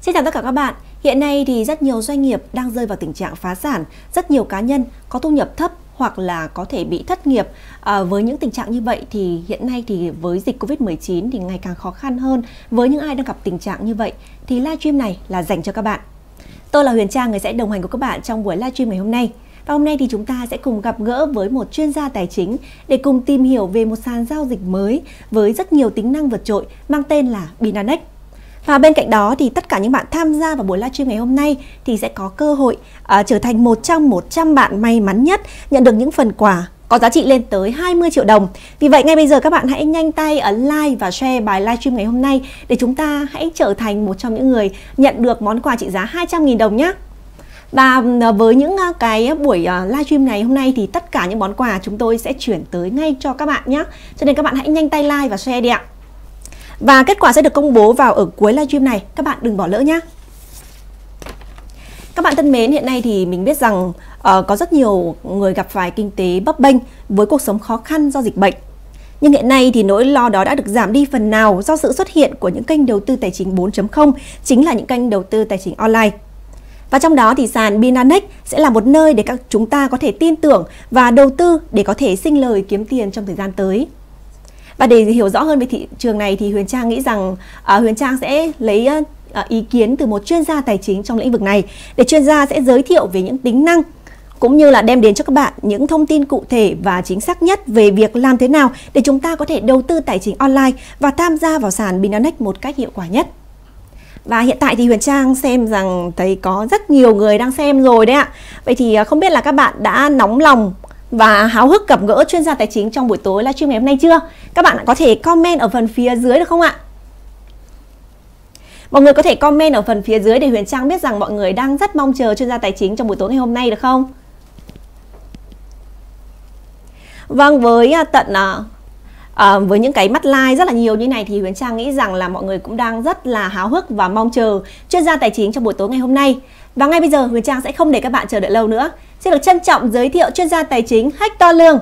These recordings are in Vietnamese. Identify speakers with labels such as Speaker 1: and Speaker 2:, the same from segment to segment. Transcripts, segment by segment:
Speaker 1: Xin chào tất cả các bạn. Hiện nay thì rất nhiều doanh nghiệp đang rơi vào tình trạng phá sản, rất nhiều cá nhân có thu nhập thấp hoặc là có thể bị thất nghiệp. Với những tình trạng như vậy thì hiện nay thì với dịch Covid-19 thì ngày càng khó khăn hơn. Với những ai đang gặp tình trạng như vậy thì livestream này là dành cho các bạn. Tôi là Huyền Trang, người sẽ đồng hành cùng các bạn trong buổi livestream ngày hôm nay. Và hôm nay thì chúng ta sẽ cùng gặp gỡ với một chuyên gia tài chính để cùng tìm hiểu về một sàn giao dịch mới với rất nhiều tính năng vượt trội mang tên là Binance. Và bên cạnh đó thì tất cả những bạn tham gia vào buổi livestream ngày hôm nay thì sẽ có cơ hội trở thành một trong 100 bạn may mắn nhất nhận được những phần quà có giá trị lên tới 20 triệu đồng. Vì vậy ngay bây giờ các bạn hãy nhanh tay ấn like và share bài livestream ngày hôm nay để chúng ta hãy trở thành một trong những người nhận được món quà trị giá 200.000 đồng nhé. Và với những cái buổi livestream này hôm nay thì tất cả những món quà chúng tôi sẽ chuyển tới ngay cho các bạn nhé. Cho nên các bạn hãy nhanh tay like và share đi ạ. Và kết quả sẽ được công bố vào ở cuối livestream này, các bạn đừng bỏ lỡ nhé. Các bạn thân mến, hiện nay thì mình biết rằng có rất nhiều người gặp phải kinh tế bấp bênh với cuộc sống khó khăn do dịch bệnh. Nhưng hiện nay thì nỗi lo đó đã được giảm đi phần nào do sự xuất hiện của những kênh đầu tư tài chính 4.0, chính là những kênh đầu tư tài chính online. Và trong đó thì sàn Binance sẽ là một nơi để chúng ta có thể tin tưởng và đầu tư để có thể sinh lời kiếm tiền trong thời gian tới. Và để hiểu rõ hơn về thị trường này thì Huyền Trang nghĩ rằng Huyền Trang sẽ lấy ý kiến từ một chuyên gia tài chính trong lĩnh vực này để chuyên gia sẽ giới thiệu về những tính năng cũng như là đem đến cho các bạn những thông tin cụ thể và chính xác nhất về việc làm thế nào để chúng ta có thể đầu tư tài chính online và tham gia vào sàn Binance một cách hiệu quả nhất. Và hiện tại thì Huyền Trang xem rằng thấy có rất nhiều người đang xem rồi đấy ạ. Vậy thì không biết là các bạn đã nóng lòng và háo hức gặp gỡ chuyên gia tài chính trong buổi tối livestream ngày hôm nay chưa? Các bạn có thể comment ở phần phía dưới được không ạ? Mọi người có thể comment ở phần phía dưới để Huyền Trang biết rằng mọi người đang rất mong chờ chuyên gia tài chính trong buổi tối ngày hôm nay được không? Vâng, với với những cái mắt like rất là nhiều như này thì Huyền Trang nghĩ rằng là mọi người cũng đang rất là háo hức và mong chờ chuyên gia tài chính trong buổi tối ngày hôm nay. Và ngay bây giờ Huyền Trang sẽ không để các bạn chờ đợi lâu nữa. Xin được trân trọng giới thiệu chuyên gia tài chính Hector Lương.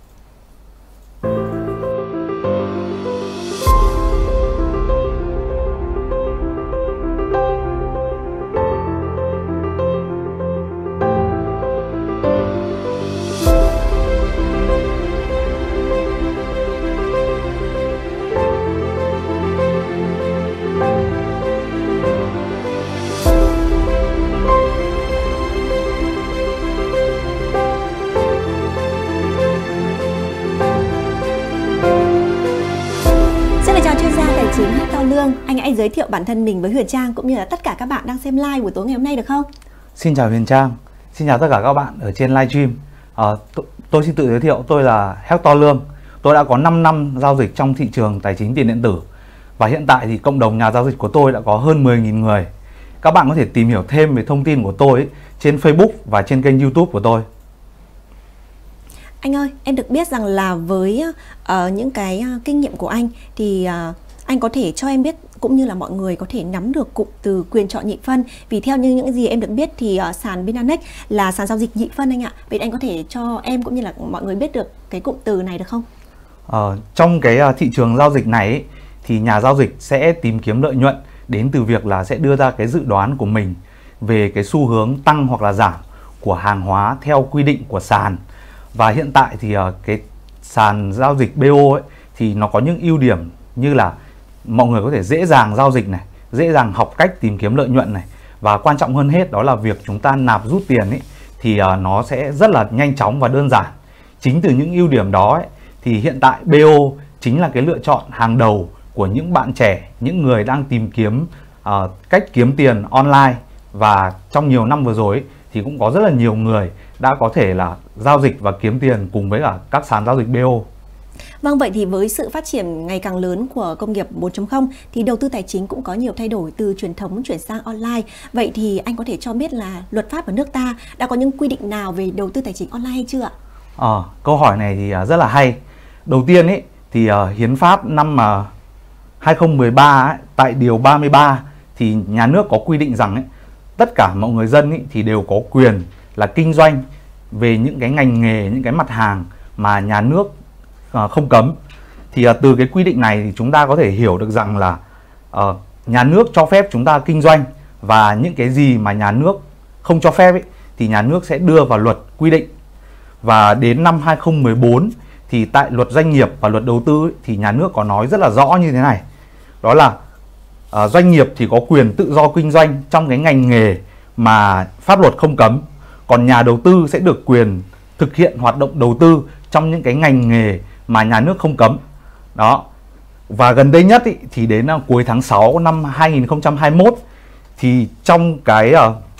Speaker 1: Lương, anh hãy giới thiệu bản thân mình với Huyền Trang cũng như là tất cả các bạn đang xem live buổi tối ngày hôm nay được không?
Speaker 2: Xin chào Huyền Trang, xin chào tất cả các bạn ở trên livestream. Tôi xin tự giới thiệu, tôi là Hector Lương. Tôi đã có 5 năm giao dịch trong thị trường tài chính tiền điện tử. Và hiện tại thì cộng đồng nhà giao dịch của tôi đã có hơn 10.000 người. Các bạn có thể tìm hiểu thêm về thông tin của tôi trên Facebook và trên kênh YouTube của tôi.
Speaker 1: Anh ơi, em được biết rằng là với những cái kinh nghiệm của anh thì anh có thể cho em biết cũng như là mọi người có thể nắm được cụm từ quyền chọn nhị phân. Vì theo như những gì em được biết thì sàn Binance là sàn giao dịch nhị phân anh ạ. Vậy anh có thể cho em cũng như là mọi người biết được cái cụm từ này được không?
Speaker 2: Trong cái thị trường giao dịch này ấy, thì nhà giao dịch sẽ tìm kiếm lợi nhuận đến từ việc là sẽ đưa ra cái dự đoán của mình về cái xu hướng tăng hoặc là giảm của hàng hóa theo quy định của sàn. Và hiện tại thì cái sàn giao dịch BO ấy, thì nó có những ưu điểm như là mọi người có thể dễ dàng giao dịch này, dễ dàng học cách tìm kiếm lợi nhuận này. Và quan trọng hơn hết đó là việc chúng ta nạp rút tiền ấy, thì nó sẽ rất là nhanh chóng và đơn giản. Chính từ những ưu điểm đó ấy, thì hiện tại BO chính là cái lựa chọn hàng đầu của những bạn trẻ, những người đang tìm kiếm cách kiếm tiền online. Và trong nhiều năm vừa rồi ấy, thì cũng có rất là nhiều người đã có thể là giao dịch và kiếm tiền cùng với cả các sàn giao dịch BO.
Speaker 1: Vâng, vậy thì với sự phát triển ngày càng lớn của công nghiệp 4.0 thì đầu tư tài chính cũng có nhiều thay đổi từ truyền thống chuyển sang online. Vậy thì anh có thể cho biết là luật pháp ở nước ta đã có những quy định nào về đầu tư tài chính online hay chưa ạ?
Speaker 2: Câu hỏi này thì rất là hay. Đầu tiên ấy, thì hiến pháp năm 2013 ấy, tại điều 33 thì nhà nước có quy định rằng ấy, tất cả mọi người dân ấy, thì đều có quyền là kinh doanh về những cái ngành nghề, những cái mặt hàng mà nhà nước không cấm. Thì từ cái quy định này thì chúng ta có thể hiểu được rằng là nhà nước cho phép chúng ta kinh doanh và những cái gì mà nhà nước không cho phép ấy, thì nhà nước sẽ đưa vào luật quy định. Và đến năm 2014 thì tại luật doanh nghiệp và luật đầu tư ấy, thì nhà nước có nói rất là rõ như thế này. Đó là doanh nghiệp thì có quyền tự do kinh doanh trong cái ngành nghề mà pháp luật không cấm. Còn nhà đầu tư sẽ được quyền thực hiện hoạt động đầu tư trong những cái ngành nghề mà nhà nước không cấm. Đó. Và gần đây nhất ý, thì đến cuối tháng 6 năm 2021 thì trong cái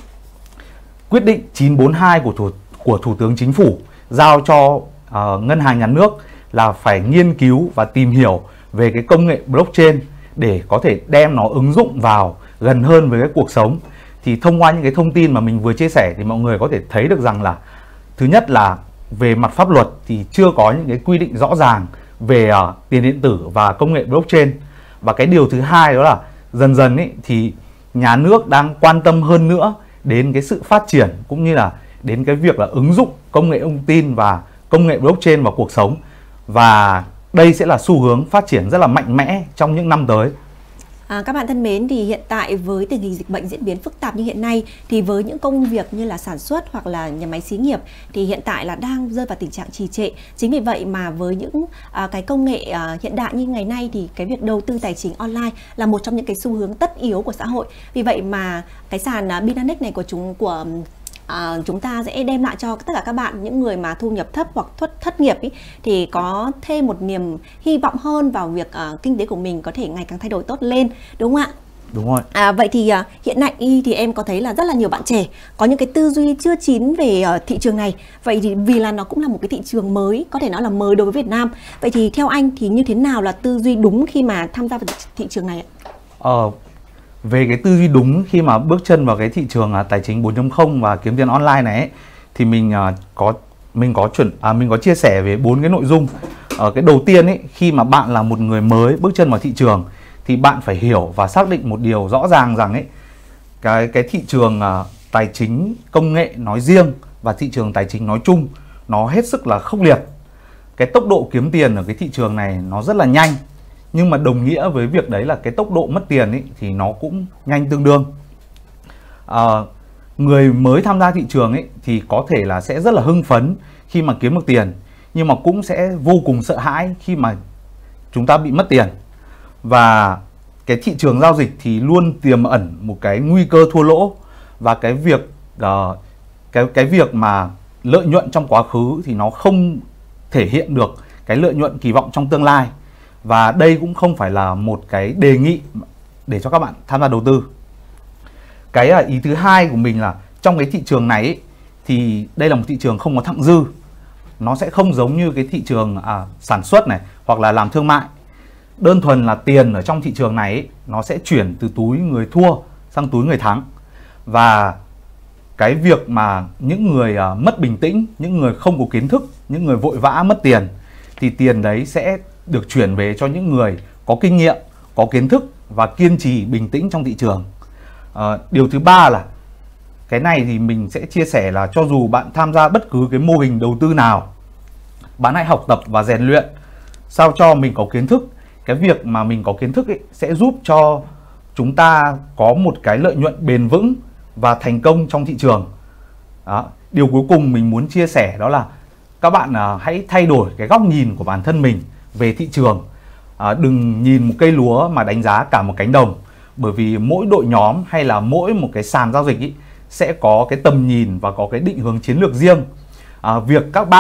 Speaker 2: quyết định 942 của Thủ tướng Chính phủ giao cho Ngân hàng Nhà nước là phải nghiên cứu và tìm hiểu về cái công nghệ blockchain để có thể đem nó ứng dụng vào gần hơn với cái cuộc sống. Thì thông qua những cái thông tin mà mình vừa chia sẻ thì mọi người có thể thấy được rằng là thứ nhất là về mặt pháp luật thì chưa có những cái quy định rõ ràng về tiền điện tử và công nghệ blockchain. Và cái điều thứ hai đó là dần dần ấy, thì nhà nước đang quan tâm hơn nữa đến cái sự phát triển cũng như là đến cái việc là ứng dụng công nghệ thông tin và công nghệ blockchain vào cuộc sống. Và đây sẽ là xu hướng phát triển rất là mạnh mẽ trong những năm tới.
Speaker 1: Các bạn thân mến, thì hiện tại với tình hình dịch bệnh diễn biến phức tạp như hiện nay thì với những công việc như là sản xuất hoặc là nhà máy xí nghiệp thì hiện tại là đang rơi vào tình trạng trì trệ. Chính vì vậy mà với những cái công nghệ hiện đại như ngày nay thì cái việc đầu tư tài chính online là một trong những cái xu hướng tất yếu của xã hội. Vì vậy mà cái sàn Binancex này của chúng ta sẽ đem lại cho tất cả các bạn, những người mà thu nhập thấp hoặc thất nghiệp ý, thì có thêm một niềm hy vọng hơn vào việc kinh tế của mình có thể ngày càng thay đổi tốt lên, đúng không ạ?
Speaker 2: Đúng rồi.
Speaker 1: Vậy thì hiện nay thì em có thấy là rất là nhiều bạn trẻ có những cái tư duy chưa chín về thị trường này. Vậy thì vì là nó cũng là một cái thị trường mới, có thể nói là mới đối với Việt Nam. Vậy thì theo anh thì như thế nào là tư duy đúng khi mà tham gia vào thị trường này ạ?
Speaker 2: Về cái tư duy đúng khi mà bước chân vào cái thị trường tài chính 4.0 và kiếm tiền online này ấy, thì mình có chia sẻ về 4 cái nội dung. Cái đầu tiên ấy, khi mà bạn là một người mới bước chân vào thị trường thì bạn phải hiểu và xác định một điều rõ ràng rằng ấy, cái thị trường tài chính công nghệ nói riêng và thị trường tài chính nói chung nó hết sức là khốc liệt. Cái tốc độ kiếm tiền ở cái thị trường này nó rất là nhanh, nhưng mà đồng nghĩa với việc đấy là cái tốc độ mất tiền ấy, thì nó cũng nhanh tương đương. Người mới tham gia thị trường ấy, thì có thể là sẽ rất là hưng phấn khi mà kiếm được tiền, nhưng mà cũng sẽ vô cùng sợ hãi khi mà chúng ta bị mất tiền. Và cái thị trường giao dịch thì luôn tiềm ẩn một cái nguy cơ thua lỗ, và cái việc mà lợi nhuận trong quá khứ thì nó không thể hiện được cái lợi nhuận kỳ vọng trong tương lai. Và đây cũng không phải là một cái đề nghị để cho các bạn tham gia đầu tư. Cái ý thứ hai của mình là trong cái thị trường này ấy, thì đây là một thị trường không có thặng dư. Nó sẽ không giống như cái thị trường sản xuất này hoặc là làm thương mại. Đơn thuần là tiền ở trong thị trường này ấy, nó sẽ chuyển từ túi người thua sang túi người thắng. Và cái việc mà những người mất bình tĩnh, những người không có kiến thức, những người vội vã mất tiền, thì tiền đấy sẽ được chuyển về cho những người có kinh nghiệm, có kiến thức và kiên trì bình tĩnh trong thị trường. Điều thứ ba là cái này thì mình sẽ chia sẻ là cho dù bạn tham gia bất cứ cái mô hình đầu tư nào, bạn hãy học tập và rèn luyện sao cho mình có kiến thức. Cái việc mà mình có kiến thức ấy sẽ giúp cho chúng ta có một cái lợi nhuận bền vững và thành công trong thị trường. Đó. Điều cuối cùng mình muốn chia sẻ đó là các bạn hãy thay đổi cái góc nhìn của bản thân mình về thị trường. Đừng nhìn một cây lúa mà đánh giá cả một cánh đồng, bởi vì mỗi đội nhóm hay là mỗi một cái sàn giao dịch ý, sẽ có cái tầm nhìn và có cái định hướng chiến lược riêng. Việc các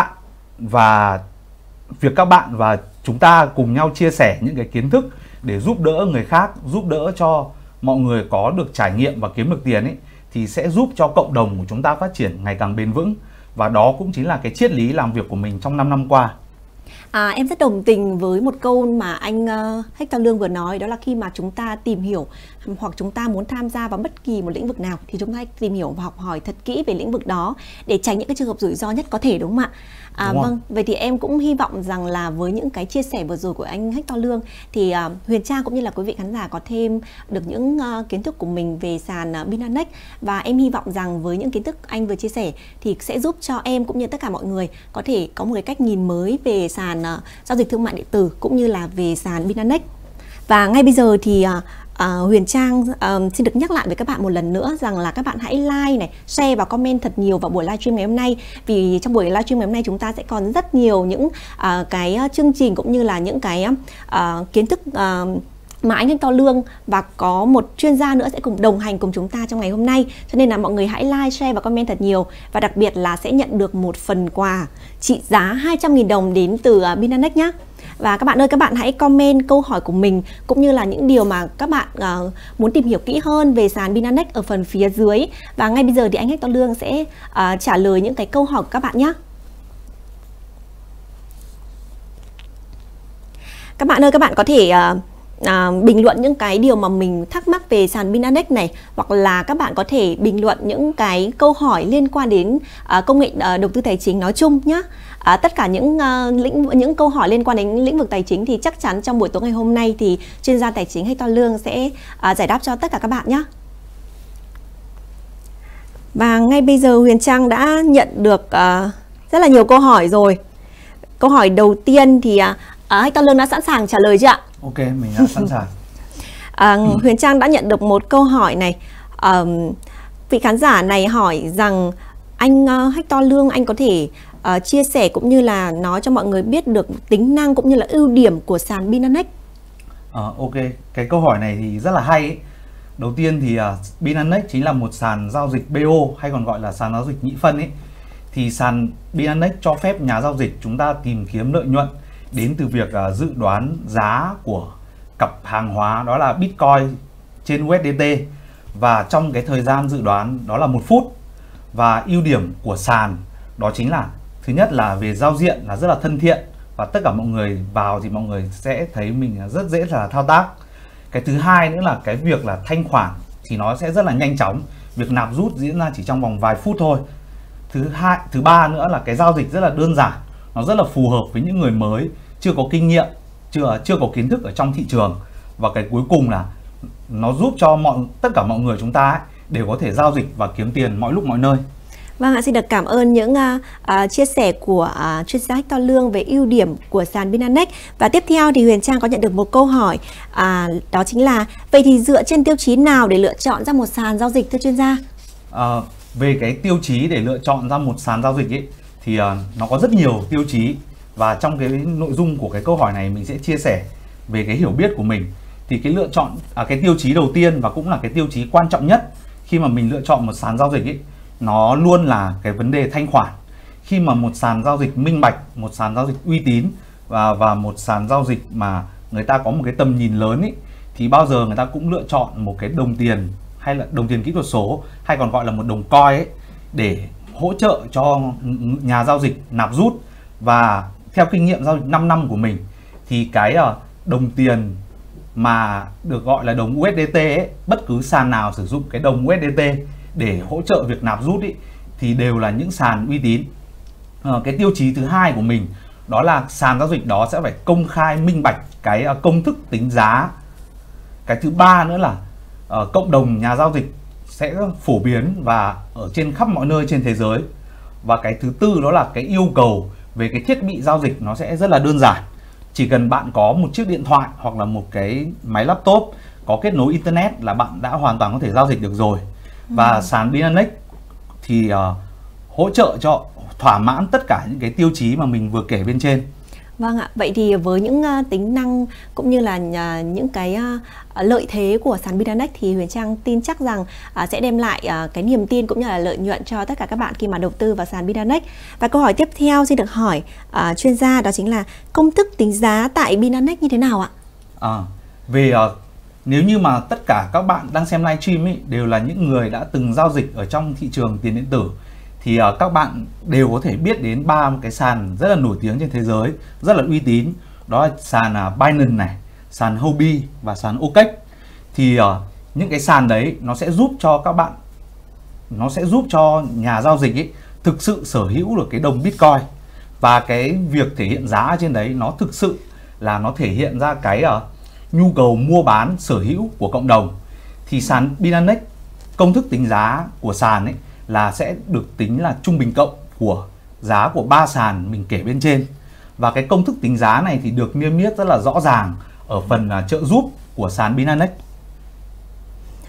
Speaker 2: bạn và chúng ta cùng nhau chia sẻ những cái kiến thức để giúp đỡ người khác, giúp đỡ cho mọi người có được trải nghiệm và kiếm được tiền ấy, thì sẽ giúp cho cộng đồng của chúng ta phát triển ngày càng bền vững. Và đó cũng chính là cái triết lý làm việc của mình trong 5 năm qua.
Speaker 1: Em rất đồng tình với một câu mà anh Hector Lương vừa nói, đó là khi mà chúng ta tìm hiểu hoặc chúng ta muốn tham gia vào bất kỳ một lĩnh vực nào thì chúng ta hãy tìm hiểu và học hỏi thật kỹ về lĩnh vực đó để tránh những cái trường hợp rủi ro nhất có thể, đúng không ạ? Vâng, vậy thì em cũng hy vọng rằng là với những cái chia sẻ vừa rồi của anh Hector Lương thì Huyền Trang cũng như là quý vị khán giả có thêm được những kiến thức của mình về sàn Binancex, và em hy vọng rằng với những kiến thức anh vừa chia sẻ thì sẽ giúp cho em cũng như tất cả mọi người có thể có một cái cách nhìn mới về sàn giao dịch thương mại điện tử cũng như là về sàn Binancex. Và ngay bây giờ thì Huyền Trang xin được nhắc lại với các bạn một lần nữa rằng là các bạn hãy like này, share và comment thật nhiều vào buổi livestream ngày hôm nay. Vì trong buổi livestream ngày hôm nay chúng ta sẽ còn rất nhiều những cái chương trình cũng như là những cái kiến thức mà anh Hector Lương và có một chuyên gia nữa sẽ cùng đồng hành cùng chúng ta trong ngày hôm nay. Cho nên là mọi người hãy like, share và comment thật nhiều. Và đặc biệt là sẽ nhận được một phần quà trị giá 200.000 đồng đến từ Binanex nhé. Và các bạn ơi, các bạn hãy comment câu hỏi của mình cũng như là những điều mà các bạn muốn tìm hiểu kỹ hơn về sàn Binanex ở phần phía dưới. Và ngay bây giờ thì anh Hector Lương sẽ trả lời những cái câu hỏi của các bạn nhé. Các bạn ơi, các bạn có thể bình luận những cái điều mà mình thắc mắc về sàn Binanex này, hoặc là các bạn có thể bình luận những cái câu hỏi liên quan đến công nghệ đầu tư tài chính nói chung nhé. Tất cả những câu hỏi liên quan đến lĩnh vực tài chính thì chắc chắn trong buổi tối ngày hôm nay thì chuyên gia tài chính Hector Lương sẽ giải đáp cho tất cả các bạn nhé. Và ngay bây giờ Huyền Trang đã nhận được rất là nhiều câu hỏi rồi. Câu hỏi đầu tiên thì Hector Lương đã sẵn sàng trả lời chưa ạ?
Speaker 2: Ok, mình đã sẵn sàng.
Speaker 1: Huyền Trang đã nhận được một câu hỏi này. Vị khán giả này hỏi rằng anh Hector Lương, anh có thể chia sẻ cũng như là nói cho mọi người biết được tính năng cũng như là ưu điểm của sàn Binanex.
Speaker 2: Ok, cái câu hỏi này thì rất là hay ấy. Đầu tiên thì Binanex chính là một sàn giao dịch BO hay còn gọi là sàn giao dịch nhị phân ấy. Thì sàn Binanex cho phép nhà giao dịch chúng ta tìm kiếm lợi nhuận đến từ việc dự đoán giá của cặp hàng hóa đó là Bitcoin trên USDT, và trong cái thời gian dự đoán đó là 1 phút. Và ưu điểm của sàn đó chính là thứ nhất là về giao diện là rất là thân thiện, và tất cả mọi người vào thì mọi người sẽ thấy mình rất dễ là thao tác. Cái thứ hai nữa là cái việc là thanh khoản thì nó sẽ rất là nhanh chóng, việc nạp rút diễn ra chỉ trong vòng vài phút thôi. Thứ ba nữa là cái giao dịch rất là đơn giản, nó rất là phù hợp với những người mới chưa có kinh nghiệm, chưa có kiến thức ở trong thị trường. Và cái cuối cùng là nó giúp cho tất cả mọi người chúng ta ấy, đều có thể giao dịch và kiếm tiền mọi lúc mọi nơi.
Speaker 1: Vâng ạ, xin được cảm ơn những chia sẻ của chuyên gia Hector Lương về ưu điểm của sàn Binanex. Và tiếp theo thì Huyền Trang có nhận được một câu hỏi, đó chính là vậy thì dựa trên tiêu chí nào để lựa chọn ra một sàn giao dịch thưa chuyên gia?
Speaker 2: Về cái tiêu chí để lựa chọn ra một sàn giao dịch ấy, thì nó có rất nhiều tiêu chí, và trong cái nội dung của cái câu hỏi này mình sẽ chia sẻ về cái hiểu biết của mình. Thì cái lựa chọn cái tiêu chí đầu tiên và cũng là cái tiêu chí quan trọng nhất khi mà mình lựa chọn một sàn giao dịch ấy, nó luôn là cái vấn đề thanh khoản. Khi mà một sàn giao dịch minh bạch, một sàn giao dịch uy tín và một sàn giao dịch mà người ta có một cái tầm nhìn lớn ấy, thì bao giờ người ta cũng lựa chọn một cái đồng tiền hay là đồng tiền kỹ thuật số hay còn gọi là một đồng coin ấy, để hỗ trợ cho nhà giao dịch nạp rút. Và theo kinh nghiệm giao dịch 5 năm của mình thì cái đồng tiền mà được gọi là đồng USDT ấy, bất cứ sàn nào sử dụng cái đồng USDT để hỗ trợ việc nạp rút ấy, thì đều là những sàn uy tín. Cái tiêu chí thứ hai của mình đó là sàn giao dịch đó sẽ phải công khai minh bạch cái công thức tính giá. Cái thứ ba nữa là cộng đồng nhà giao dịch sẽ phổ biến và ở trên khắp mọi nơi trên thế giới. Và cái thứ tư đó là cái yêu cầu về cái thiết bị giao dịch nó sẽ rất là đơn giản. Chỉ cần bạn có một chiếc điện thoại hoặc là một cái máy laptop có kết nối internet là bạn đã hoàn toàn có thể giao dịch được rồi. Và sàn Binanex thì hỗ trợ cho thỏa mãn tất cả những cái tiêu chí mà mình vừa kể bên trên.
Speaker 1: Vâng ạ, vậy thì với những tính năng cũng như là những cái lợi thế của sàn Binanex thì Huyền Trang tin chắc rằng sẽ đem lại cái niềm tin cũng như là lợi nhuận cho tất cả các bạn khi mà đầu tư vào sàn Binanex. Và câu hỏi tiếp theo xin được hỏi chuyên gia, đó chính là công thức tính giá tại Binanex như thế nào ạ?
Speaker 2: Nếu như mà tất cả các bạn đang xem livestream ấy đều là những người đã từng giao dịch ở trong thị trường tiền điện tử, thì các bạn đều có thể biết đến 3 cái sàn rất là nổi tiếng trên thế giới, rất là uy tín. Đó là sàn Binance này, sàn Huobi và sàn OKEx. Thì những cái sàn đấy nó sẽ giúp cho các bạn, nó sẽ giúp cho nhà giao dịch ấy thực sự sở hữu được cái đồng Bitcoin. Và cái việc thể hiện giá trên đấy nó thực sự là nó thể hiện ra cái nhu cầu mua bán sở hữu của cộng đồng. Thì sàn Binanex, công thức tính giá của sàn ấy là sẽ được tính là trung bình cộng của giá của 3 sàn mình kể bên trên. Và cái công thức tính giá này thì được niêm yết rất là rõ ràng ở phần trợ giúp của sàn Binanex.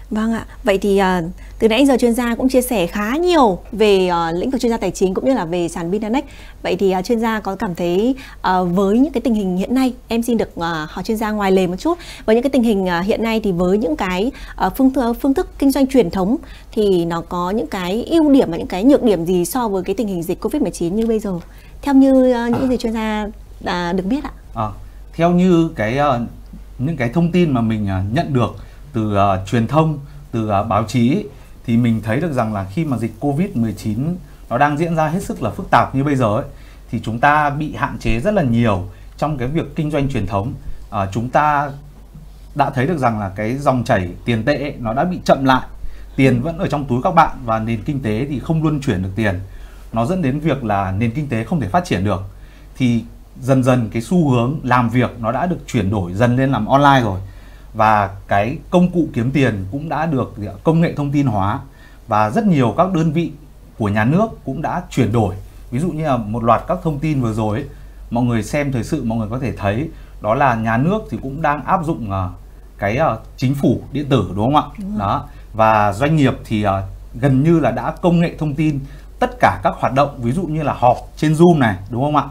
Speaker 1: Vâng ạ. Vậy thì từ nãy giờ chuyên gia cũng chia sẻ khá nhiều về lĩnh vực chuyên gia tài chính cũng như là về sàn Binanex. Vậy thì chuyên gia có cảm thấy với những cái tình hình hiện nay, em xin được hỏi chuyên gia ngoài lề một chút, với những cái tình hình hiện nay thì với những cái phương thức kinh doanh truyền thống thì nó có những cái ưu điểm và những cái nhược điểm gì so với cái tình hình dịch Covid-19 như bây giờ, theo như những gì chuyên gia được biết ạ?
Speaker 2: Theo như những cái thông tin mà mình nhận được từ truyền thông, từ báo chí ấy, thì mình thấy được rằng là khi mà dịch Covid-19 nó đang diễn ra hết sức là phức tạp như bây giờ ấy, thì chúng ta bị hạn chế rất là nhiều trong cái việc kinh doanh truyền thống. Chúng ta đã thấy được rằng là cái dòng chảy tiền tệ ấy, nó đã bị chậm lại, tiền vẫn ở trong túi các bạn và nền kinh tế thì không luân chuyển được tiền, nó dẫn đến việc là nền kinh tế không thể phát triển được. Thì dần dần cái xu hướng làm việc nó đã được chuyển đổi dần lên làm online rồi, và cái công cụ kiếm tiền cũng đã được công nghệ thông tin hóa, và rất nhiều các đơn vị của nhà nước cũng đã chuyển đổi. Ví dụ như là một loạt các thông tin vừa rồi ấy, mọi người xem thời sự mọi người có thể thấy đó là nhà nước thì cũng đang áp dụng cái chính phủ điện tử, đúng không ạ? Đó. Và doanh nghiệp thì gần như là đã công nghệ thông tin tất cả các hoạt động, ví dụ như là họp trên Zoom này, đúng không ạ?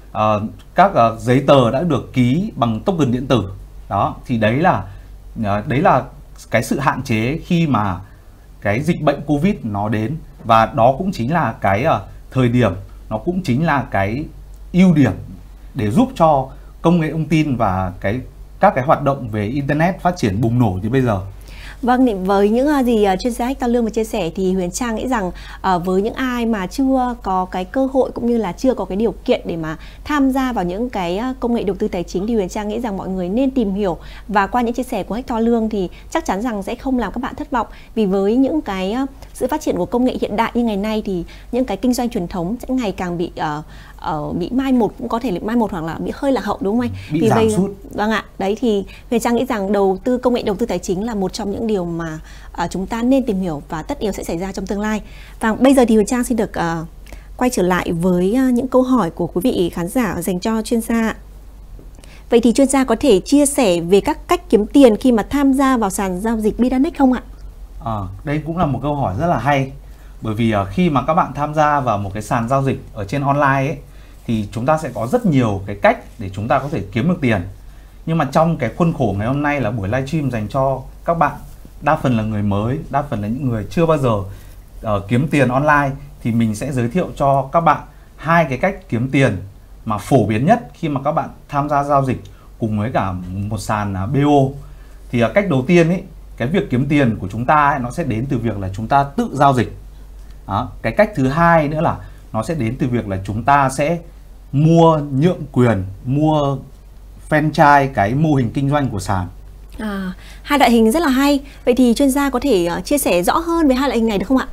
Speaker 2: Các giấy tờ đã được ký bằng token điện tử. Đó, thì đấy là cái sự hạn chế khi mà cái dịch bệnh Covid nó đến, và đó cũng chính là cái thời điểm, nó cũng chính là cái ưu điểm để giúp cho công nghệ thông tin và các cái hoạt động về internet phát triển bùng nổ như bây giờ.
Speaker 1: Vâng, với những gì chuyên gia Hector Lương vừa chia sẻ thì Huyền Trang nghĩ rằng với những ai mà chưa có cái cơ hội cũng như là chưa có cái điều kiện để mà tham gia vào những cái công nghệ đầu tư tài chính thì Huyền Trang nghĩ rằng mọi người nên tìm hiểu, và qua những chia sẻ của Hector Lương thì chắc chắn rằng sẽ không làm các bạn thất vọng, vì với những cái sự phát triển của công nghệ hiện đại như ngày nay thì những cái kinh doanh truyền thống sẽ ngày càng bị mai một, cũng có thể là mai một hoặc là bị hơi lạc hậu, đúng không anh?
Speaker 2: Bị giảm sút.
Speaker 1: Vâng ạ. Đấy thì Huyền Trang nghĩ rằng công nghệ đầu tư tài chính là một trong những điều mà chúng ta nên tìm hiểu và tất yếu sẽ xảy ra trong tương lai. Và bây giờ thì Huyền Trang xin được quay trở lại với những câu hỏi của quý vị khán giả dành cho chuyên gia. Vậy thì chuyên gia có thể chia sẻ về các cách kiếm tiền khi mà tham gia vào sàn giao dịch Binanex không ạ?
Speaker 2: Đây cũng là một câu hỏi rất là hay. Bởi vì khi mà các bạn tham gia vào một cái sàn giao dịch ở trên online ấy, thì chúng ta sẽ có rất nhiều cái cách để chúng ta có thể kiếm được tiền. Nhưng mà trong cái khuôn khổ ngày hôm nay là buổi livestream dành cho các bạn, đa phần là người mới, đa phần là những người chưa bao giờ kiếm tiền online, thì mình sẽ giới thiệu cho các bạn hai cái cách kiếm tiền mà phổ biến nhất khi mà các bạn tham gia giao dịch cùng với cả một sàn BO. Thì cách đầu tiên ấy, cái việc kiếm tiền của chúng ta ấy, nó sẽ đến từ việc là chúng ta tự giao dịch. Đó. Cái cách thứ hai nữa là nó sẽ đến từ việc là chúng ta sẽ mua nhượng quyền, mua franchise cái mô hình kinh doanh của sàn.
Speaker 1: Hai loại hình rất là hay. Vậy thì chuyên gia có thể chia sẻ rõ hơn về hai loại hình này được không ạ?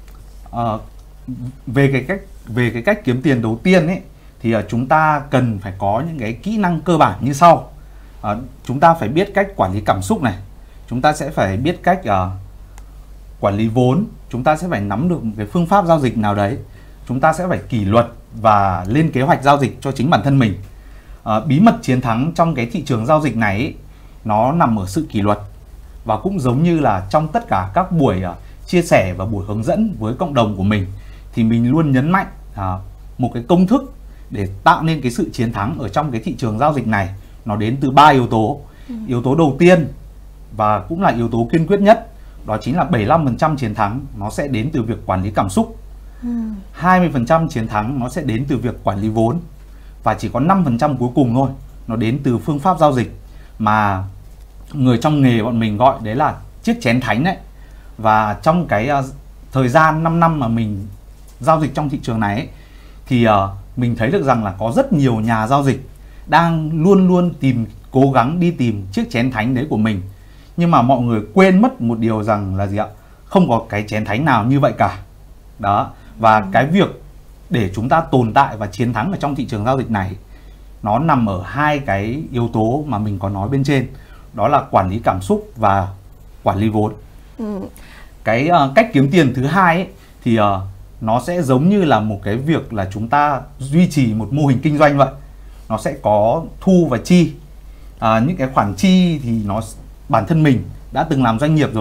Speaker 2: Về cái cách kiếm tiền đầu tiên ấy, thì chúng ta cần phải có những cái kỹ năng cơ bản như sau. Chúng ta phải biết cách quản lý cảm xúc này, chúng ta sẽ phải biết cách quản lý vốn, chúng ta sẽ phải nắm được một cái phương pháp giao dịch nào đấy, chúng ta sẽ phải kỷ luật và lên kế hoạch giao dịch cho chính bản thân mình. Bí mật chiến thắng trong cái thị trường giao dịch này ấy, nó nằm ở sự kỷ luật, và cũng giống như là trong tất cả các buổi chia sẻ và buổi hướng dẫn với cộng đồng của mình, thì mình luôn nhấn mạnh một cái công thức để tạo nên cái sự chiến thắng ở trong cái thị trường giao dịch này. Nó đến từ 3 yếu tố. Yếu tố đầu tiên và cũng là yếu tố kiên quyết nhất, đó chính là 75% chiến thắng nó sẽ đến từ việc quản lý cảm xúc, 20% chiến thắng nó sẽ đến từ việc quản lý vốn, và chỉ có 5% cuối cùng thôi nó đến từ phương pháp giao dịch mà người trong nghề bọn mình gọi đấy là chiếc chén thánh đấy. Và trong cái thời gian 5 năm mà mình giao dịch trong thị trường này ấy, thì mình thấy được rằng là có rất nhiều nhà giao dịch đang luôn luôn cố gắng đi tìm chiếc chén thánh đấy của mình. Nhưng mà mọi người quên mất một điều rằng là gì ạ? Không có cái chén thánh nào như vậy cả. Đó. Và cái việc để chúng ta tồn tại và chiến thắng ở trong thị trường giao dịch này, nó nằm ở hai cái yếu tố mà mình có nói bên trên. Đó là quản lý cảm xúc và quản lý vốn. Cái cách kiếm tiền thứ hai ấy, thì nó sẽ giống như là một cái việc là chúng ta duy trì một mô hình kinh doanh vậy. Nó sẽ có thu và chi. Những cái khoản chi thì bản thân mình đã từng làm doanh nghiệp rồi ấy,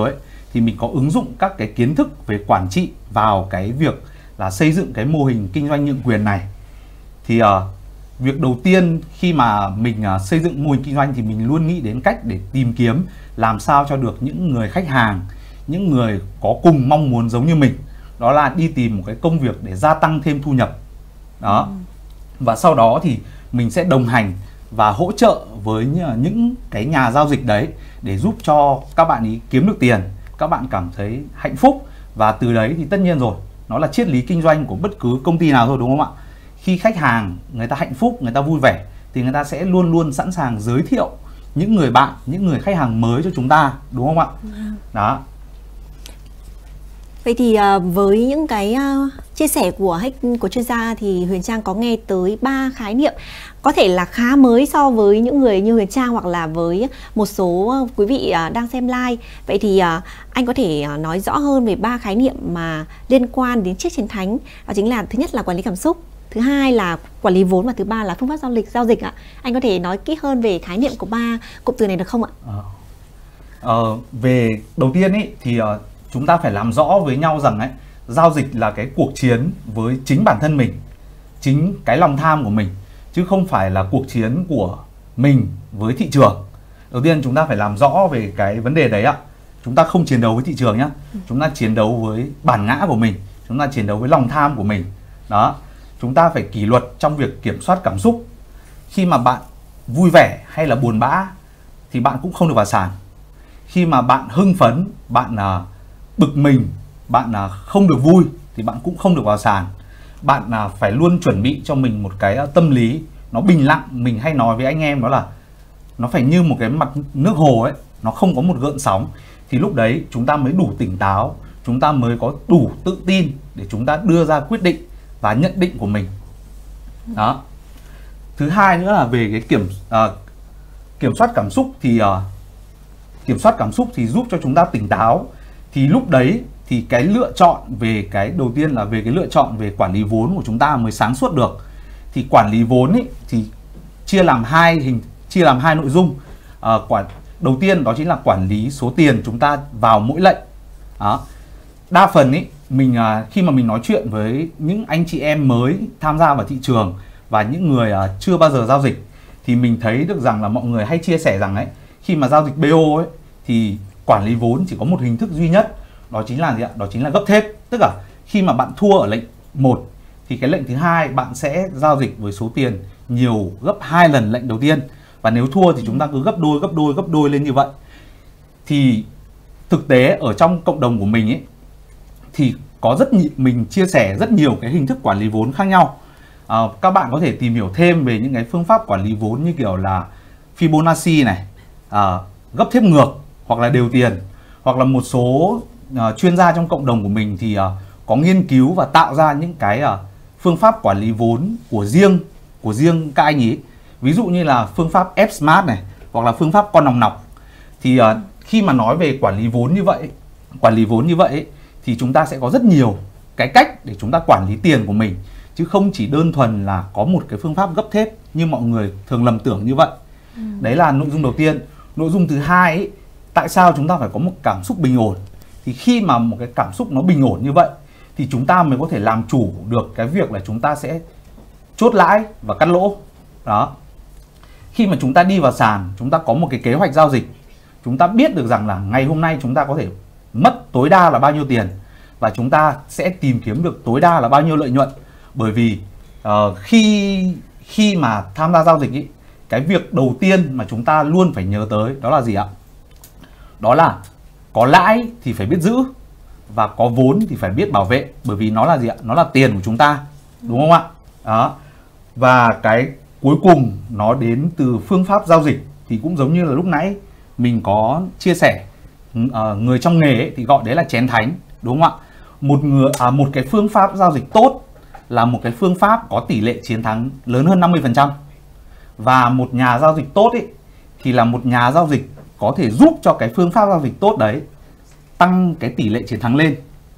Speaker 2: thì mình có ứng dụng các cái kiến thức về quản trị vào cái việc là xây dựng cái mô hình kinh doanh nhượng quyền này. Thì việc đầu tiên khi mà mình xây dựng mô hình kinh doanh thì mình luôn nghĩ đến cách để tìm kiếm làm sao cho được những người khách hàng, những người có cùng mong muốn giống như mình, đó là đi tìm một cái công việc để gia tăng thêm thu nhập. Đó. Và sau đó thì mình sẽ đồng hành và hỗ trợ với những cái nhà giao dịch đấy để giúp cho các bạn ý kiếm được tiền, các bạn cảm thấy hạnh phúc, và từ đấy thì tất nhiên rồi, nó là triết lý kinh doanh của bất cứ công ty nào thôi, đúng không ạ? Khi khách hàng người ta hạnh phúc, người ta vui vẻ thì người ta sẽ luôn luôn sẵn sàng giới thiệu những người bạn, những người khách hàng mới cho chúng ta, đúng không ạ? Đó.
Speaker 1: Vậy thì với những cái chia sẻ của chuyên gia thì Huyền Trang có nghe tới 3 khái niệm có thể là khá mới so với những người như Huyền Trang hoặc là với một số quý vị đang xem live. Vậy thì anh có thể nói rõ hơn về 3 khái niệm mà liên quan đến chiếc chiến thánh. Đó chính là thứ nhất là quản lý cảm xúc, thứ hai là quản lý vốn và thứ ba là phương pháp giao dịch ạ. Anh có thể nói kỹ hơn về khái niệm của 3 cụm từ này được không ạ?
Speaker 2: Về đầu tiên ý, thì chúng ta phải làm rõ với nhau rằng ấy, giao dịch là cái cuộc chiến với chính bản thân mình, chính cái lòng tham của mình, chứ không phải là cuộc chiến của mình với thị trường. Đầu tiên chúng ta phải làm rõ về cái vấn đề đấy ạ. Chúng ta không chiến đấu với thị trường nhé, chúng ta chiến đấu với bản ngã của mình, chúng ta chiến đấu với lòng tham của mình. Đó. Chúng ta phải kỷ luật trong việc kiểm soát cảm xúc. Khi mà bạn vui vẻ hay là buồn bã thì bạn cũng không được vào sàn. Khi mà bạn hưng phấn, bạn bực mình, bạn không được vui thì bạn cũng không được vào sàn. Bạn phải luôn chuẩn bị cho mình một cái tâm lý nó bình lặng. Mình hay nói với anh em đó là nó phải như một cái mặt nước hồ ấy, nó không có một gợn sóng. Thì lúc đấy chúng ta mới đủ tỉnh táo, chúng ta mới có đủ tự tin để chúng ta đưa ra quyết định và nhận định của mình. Đó. Thứ hai nữa là về cái kiểm soát cảm xúc thì kiểm soát cảm xúc thì giúp cho chúng ta tỉnh táo. Thì lúc đấy thì cái lựa chọn về cái đầu tiên là về cái lựa chọn về quản lý vốn của chúng ta mới sáng suốt được. Thì quản lý vốn ý, thì chia làm hai nội dung. Đầu tiên đó chính là quản lý số tiền chúng ta vào mỗi lệnh. Đó. Đa phần ý, khi mà mình nói chuyện với những anh chị em mới tham gia vào thị trường và những người chưa bao giờ giao dịch thì mình thấy được rằng là mọi người hay chia sẻ rằng ấy, khi mà giao dịch BO ấy thì quản lý vốn chỉ có một hình thức duy nhất, đó chính là gì ạ? Đó chính là gấp thép. Tức là khi mà bạn thua ở lệnh 1 thì cái lệnh thứ hai bạn sẽ giao dịch với số tiền nhiều gấp 2 lần lệnh đầu tiên, và nếu thua thì chúng ta cứ gấp đôi lên như vậy. Thì thực tế ở trong cộng đồng của mình ấy thì có mình chia sẻ rất nhiều cái hình thức quản lý vốn khác nhau. Các bạn có thể tìm hiểu thêm về những cái phương pháp quản lý vốn như kiểu là Fibonacci này, gấp thép ngược hoặc là đều tiền, hoặc là một số chuyên gia trong cộng đồng của mình thì có nghiên cứu và tạo ra những cái phương pháp quản lý vốn của riêng các anh ấy. Ví dụ như là phương pháp F-Smart này, hoặc là phương pháp con nòng nọc. Thì khi mà nói về quản lý vốn như vậy thì chúng ta sẽ có rất nhiều cái cách để chúng ta quản lý tiền của mình, chứ không chỉ đơn thuần là có một cái phương pháp gấp thép như mọi người thường lầm tưởng như vậy. Đấy là nội dung đầu tiên. Nội dung thứ hai ấy, tại sao chúng ta phải có một cảm xúc bình ổn? Thì khi mà một cái cảm xúc nó bình ổn như vậy thì chúng ta mới có thể làm chủ được cái việc là chúng ta sẽ chốt lãi và cắt lỗ. Đó. Khi mà chúng ta đi vào sàn, chúng ta có một cái kế hoạch giao dịch, chúng ta biết được rằng là ngày hôm nay chúng ta có thể mất tối đa là bao nhiêu tiền và chúng ta sẽ tìm kiếm được tối đa là bao nhiêu lợi nhuận. Bởi vì khi mà tham gia giao dịch ý, cái việc đầu tiên mà chúng ta luôn phải nhớ tới đó là gì ạ? Đó là có lãi thì phải biết giữ và có vốn thì phải biết bảo vệ. Bởi vì nó là gì ạ? Nó là tiền của chúng ta, đúng không ạ? Đó. Và cái cuối cùng nó đến từ phương pháp giao dịch, thì cũng giống như là lúc nãy mình có chia sẻ, người trong nghề ấy thì gọi đấy là chén thánh, đúng không ạ? Một cái phương pháp giao dịch tốt là một cái phương pháp có tỷ lệ chiến thắng lớn hơn 50%. Và một nhà giao dịch tốt ấy thì là một nhà giao dịch có thể giúp cho cái phương pháp giao dịch tốt đấy tăng cái tỷ lệ chiến thắng lên.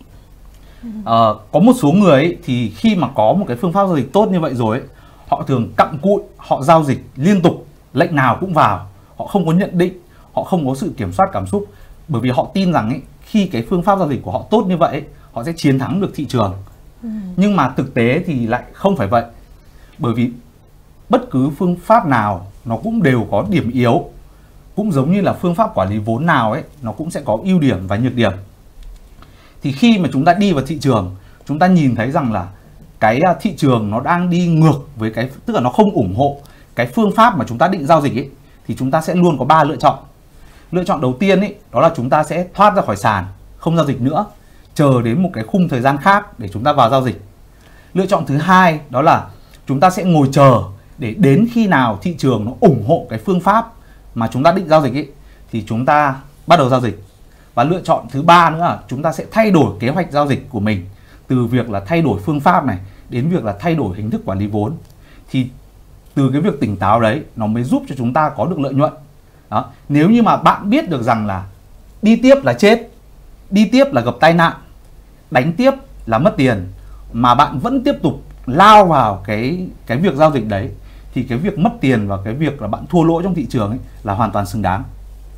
Speaker 2: Có một số người ấy, thì khi mà có một cái phương pháp giao dịch tốt như vậy rồi ấy, họ thường cặm cụi, họ giao dịch liên tục, lệnh nào cũng vào, họ không có nhận định, họ không có sự kiểm soát cảm xúc, bởi vì họ tin rằng ấy, khi cái phương pháp giao dịch của họ tốt như vậy, họ sẽ chiến thắng được thị trường. Nhưng mà thực tế thì lại không phải vậy. Bởi vì bất cứ phương pháp nào nó cũng đều có điểm yếu. Cũng giống như là phương pháp quản lý vốn nào ấy, nó cũng sẽ có ưu điểm và nhược điểm. Thì khi mà chúng ta đi vào thị trường, chúng ta nhìn thấy rằng là cái thị trường nó đang đi ngược với cái, tức là nó không ủng hộ cái phương pháp mà chúng ta định giao dịch ấy, thì chúng ta sẽ luôn có 3 lựa chọn. Lựa chọn đầu tiên ấy, đó là chúng ta sẽ thoát ra khỏi sàn, không giao dịch nữa, chờ đến một cái khung thời gian khác để chúng ta vào giao dịch. Lựa chọn thứ hai đó là chúng ta sẽ ngồi chờ để đến khi nào thị trường nó ủng hộ cái phương pháp mà chúng ta định giao dịch ấy, thì chúng ta bắt đầu giao dịch. Và lựa chọn thứ ba nữa là chúng ta sẽ thay đổi kế hoạch giao dịch của mình, từ việc là thay đổi phương pháp này đến việc là thay đổi hình thức quản lý vốn. Thì từ cái việc tỉnh táo đấy nó mới giúp cho chúng ta có được lợi nhuận. Đó. Nếu như mà bạn biết được rằng là đi tiếp là chết, đi tiếp là gặp tai nạn, đánh tiếp là mất tiền, mà bạn vẫn tiếp tục lao vào cái việc giao dịch đấy, thì cái việc mất tiền và cái việc là bạn thua lỗ trong thị trường ấy là hoàn toàn xứng đáng.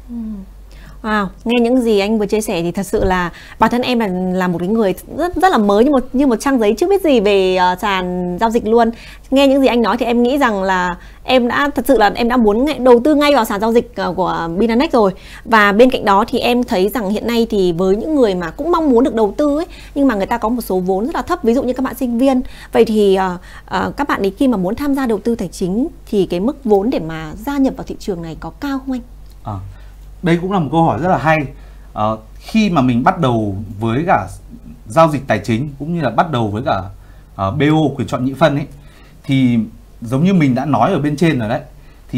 Speaker 1: Wow, nghe những gì anh vừa chia sẻ thì thật sự là bản thân em là một cái người rất là mới, như một trang giấy chưa biết gì về sàn giao dịch luôn. Nghe những gì anh nói thì em nghĩ rằng là em đã muốn đầu tư ngay vào sàn giao dịch của Binanex rồi. Và bên cạnh đó thì em thấy rằng hiện nay thì với những người mà cũng mong muốn được đầu tư ấy, nhưng mà người ta có một số vốn rất là thấp, ví dụ như các bạn sinh viên, vậy thì các bạn ấy khi mà muốn tham gia đầu tư tài chính thì cái mức vốn để mà gia nhập vào thị trường này có cao không anh?
Speaker 2: Đây cũng là một câu hỏi rất là hay. Khi mà mình bắt đầu với cả giao dịch tài chính cũng như là bắt đầu với cả BO, quyền chọn nhị phân ấy, thì giống như mình đã nói ở bên trên rồi đấy, thì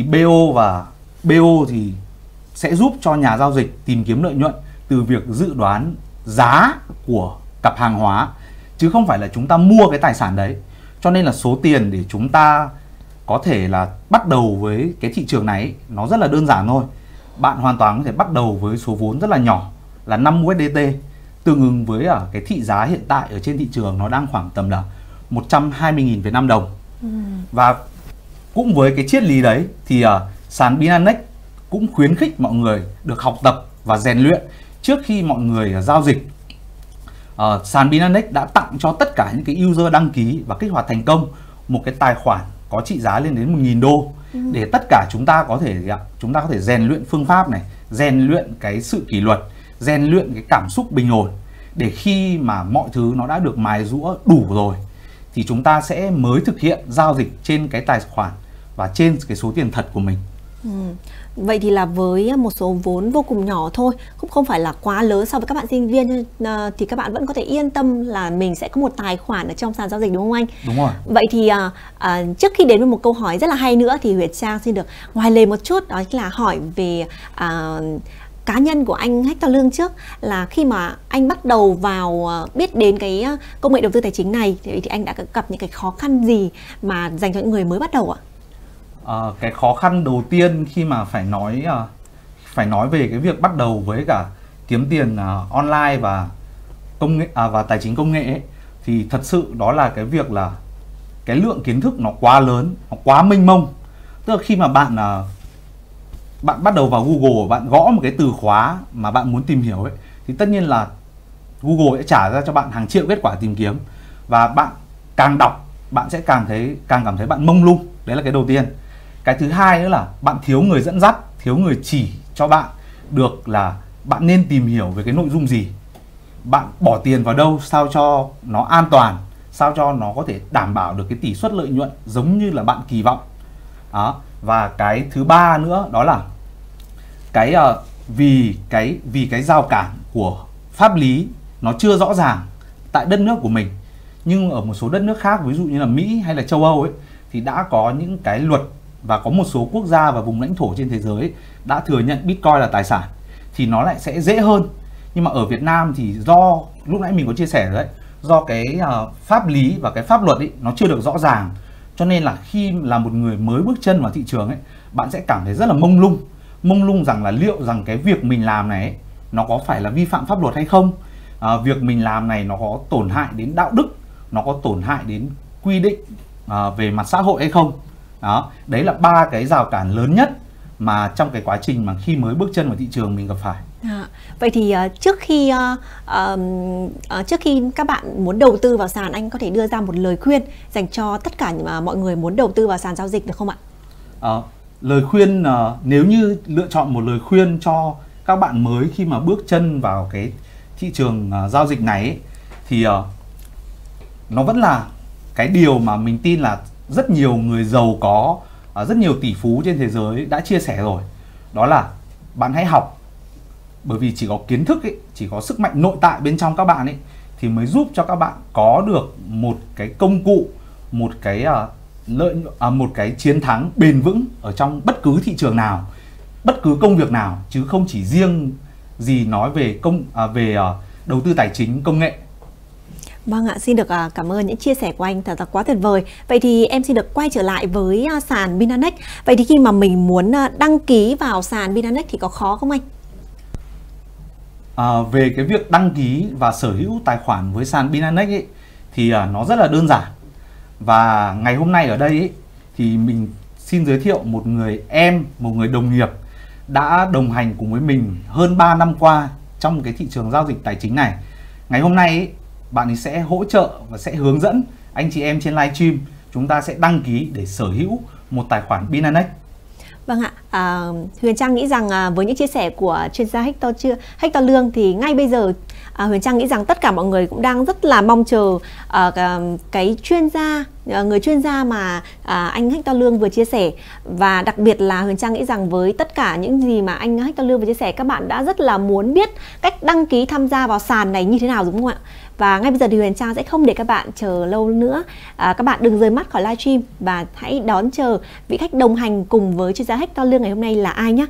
Speaker 2: BO thì sẽ giúp cho nhà giao dịch tìm kiếm lợi nhuận từ việc dự đoán giá của cặp hàng hóa, chứ không phải là chúng ta mua cái tài sản đấy. Cho nên là số tiền để chúng ta có thể là bắt đầu với cái thị trường này ấy, nó rất là đơn giản thôi. Bạn hoàn toàn có thể bắt đầu với số vốn rất là nhỏ là 5 USDT, tương ứng với cái thị giá hiện tại ở trên thị trường nó đang khoảng tầm là 120.000 Việt Nam đồng. Và cũng với cái triết lý đấy thì sàn Binanex cũng khuyến khích mọi người được học tập và rèn luyện trước khi mọi người giao dịch. Sàn Binanex đã tặng cho tất cả những cái user đăng ký và kích hoạt thành công một cái tài khoản có trị giá lên đến 1.000 đô để tất cả chúng ta có thể rèn luyện phương pháp này, rèn luyện cái sự kỷ luật, rèn luyện cái cảm xúc bình ổn, để khi mà mọi thứ nó đã được mài giũa đủ rồi thì chúng ta sẽ mới thực hiện giao dịch trên cái tài khoản và trên cái số tiền thật của mình.
Speaker 1: Vậy thì là với một số vốn vô cùng nhỏ thôi, cũng không phải là quá lớn so với các bạn sinh viên, thì các bạn vẫn có thể yên tâm là mình sẽ có một tài khoản ở trong sàn giao dịch, đúng không anh?
Speaker 2: Đúng rồi.
Speaker 1: Vậy thì trước khi đến với một câu hỏi rất là hay nữa thì Huyệt Trang xin được ngoài lề một chút, đó là hỏi về cá nhân của anh Hector Lương trước, là khi mà anh bắt đầu vào biết đến cái công nghệ đầu tư tài chính này thì anh đã gặp những cái khó khăn gì mà dành cho những người mới bắt đầu ạ?
Speaker 2: Cái khó khăn đầu tiên khi mà phải nói về cái việc bắt đầu với cả kiếm tiền online và công nghệ và tài chính công nghệ ấy, thì thật sự đó là cái việc là cái lượng kiến thức nó quá lớn, nó quá mênh mông. Tức là khi mà bạn bắt đầu vào Google, bạn gõ một cái từ khóa mà bạn muốn tìm hiểu ấy, thì tất nhiên là Google sẽ trả ra cho bạn hàng triệu kết quả tìm kiếm, và bạn càng đọc bạn sẽ càng cảm thấy bạn mông lung. Đấy là cái đầu tiên. Cái thứ hai nữa là bạn thiếu người dẫn dắt, thiếu người chỉ cho bạn được là bạn nên tìm hiểu về cái nội dung gì, bạn bỏ tiền vào đâu sao cho nó an toàn, sao cho nó có thể đảm bảo được cái tỷ suất lợi nhuận giống như là bạn kỳ vọng. Đó. Và cái thứ ba nữa đó là vì cái rào cản của pháp lý nó chưa rõ ràng tại đất nước của mình, nhưng ở một số đất nước khác, ví dụ như là Mỹ hay là châu Âu ấy, thì đã có những cái luật và có một số quốc gia và vùng lãnh thổ trên thế giới đã thừa nhận Bitcoin là tài sản, thì nó lại sẽ dễ hơn. Nhưng mà ở Việt Nam thì do lúc nãy mình có chia sẻ rồi đấy, do cái pháp lý và cái pháp luật ấy nó chưa được rõ ràng, cho nên là khi là một người mới bước chân vào thị trường ấy, bạn sẽ cảm thấy rất là mông lung rằng là liệu rằng cái việc mình làm này ấy, nó có phải là vi phạm pháp luật hay không, việc mình làm này nó có tổn hại đến đạo đức, nó có tổn hại đến quy định về mặt xã hội hay không. Đó, đấy là ba cái rào cản lớn nhất mà trong cái quá trình mà khi mới bước chân vào thị trường mình gặp phải.
Speaker 1: Vậy thì trước khi các bạn muốn đầu tư vào sàn, anh có thể đưa ra một lời khuyên dành cho tất cả mọi người muốn đầu tư vào sàn giao dịch được không ạ?
Speaker 2: Lời khuyên, nếu như lựa chọn một lời khuyên cho các bạn mới khi mà bước chân vào cái thị trường giao dịch này ấy, thì nó vẫn là cái điều mà mình tin là rất nhiều người giàu có, rất nhiều tỷ phú trên thế giới đã chia sẻ rồi. Đó là bạn hãy học, bởi vì chỉ có kiến thức ấy, chỉ có sức mạnh nội tại bên trong các bạn ấy thì mới giúp cho các bạn có được một cái công cụ, một cái chiến thắng bền vững ở trong bất cứ thị trường nào, bất cứ công việc nào, chứ không chỉ riêng gì nói về đầu tư tài chính, công nghệ.
Speaker 1: Vâng ạ, xin được cảm ơn những chia sẻ của anh, thật là quá tuyệt vời. Vậy thì em xin được quay trở lại với sàn Binancex. Vậy thì khi mà mình muốn đăng ký vào sàn Binancex thì có khó không anh?
Speaker 2: Về cái việc đăng ký và sở hữu tài khoản với sàn Binancex ấy, thì nó rất là đơn giản. Và ngày hôm nay ở đây ấy, thì mình xin giới thiệu một người đồng nghiệp đã đồng hành cùng với mình hơn 3 năm qua trong cái thị trường giao dịch tài chính này. Ngày hôm nay ấy, bạn ấy sẽ hỗ trợ và sẽ hướng dẫn anh chị em trên livestream chúng ta sẽ đăng ký để sở hữu một tài khoản Binancex.
Speaker 1: Vâng ạ, Huyền Trang nghĩ rằng với những chia sẻ của chuyên gia Hector Lương thì ngay bây giờ Huyền Trang nghĩ rằng tất cả mọi người cũng đang rất là mong chờ cái người chuyên gia mà anh Hector Lương vừa chia sẻ. Và đặc biệt là Huyền Trang nghĩ rằng với tất cả những gì mà anh Hector Lương vừa chia sẻ, các bạn đã rất là muốn biết cách đăng ký tham gia vào sàn này như thế nào, đúng không ạ? Và ngay bây giờ thì Huyền Trang sẽ không để các bạn chờ lâu nữa. Các bạn đừng rời mắt khỏi livestream và hãy đón chờ vị khách đồng hành cùng với chuyên gia Hector Lương ngày hôm nay là ai nhé.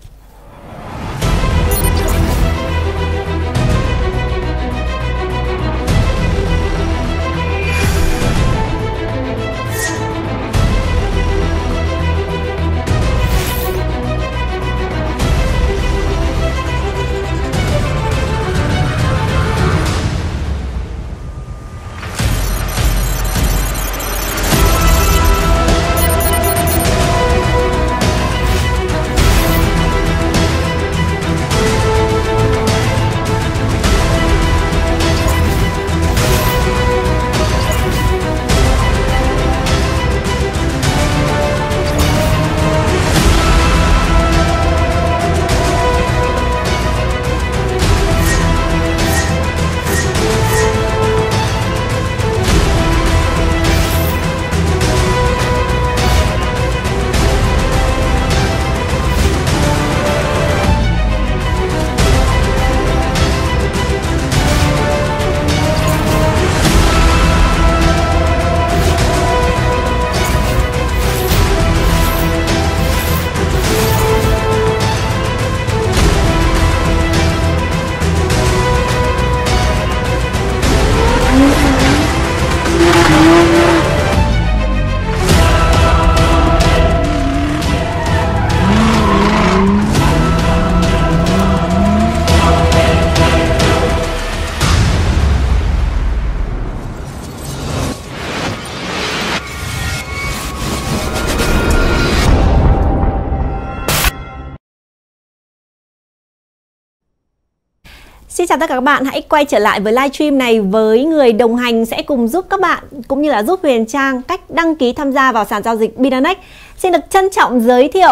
Speaker 1: Xin chào tất cả các bạn, hãy quay trở lại với livestream này với người đồng hành sẽ cùng giúp các bạn cũng như là giúp Huyền Trang cách đăng ký tham gia vào sàn giao dịch Binancex. Xin được trân trọng giới thiệu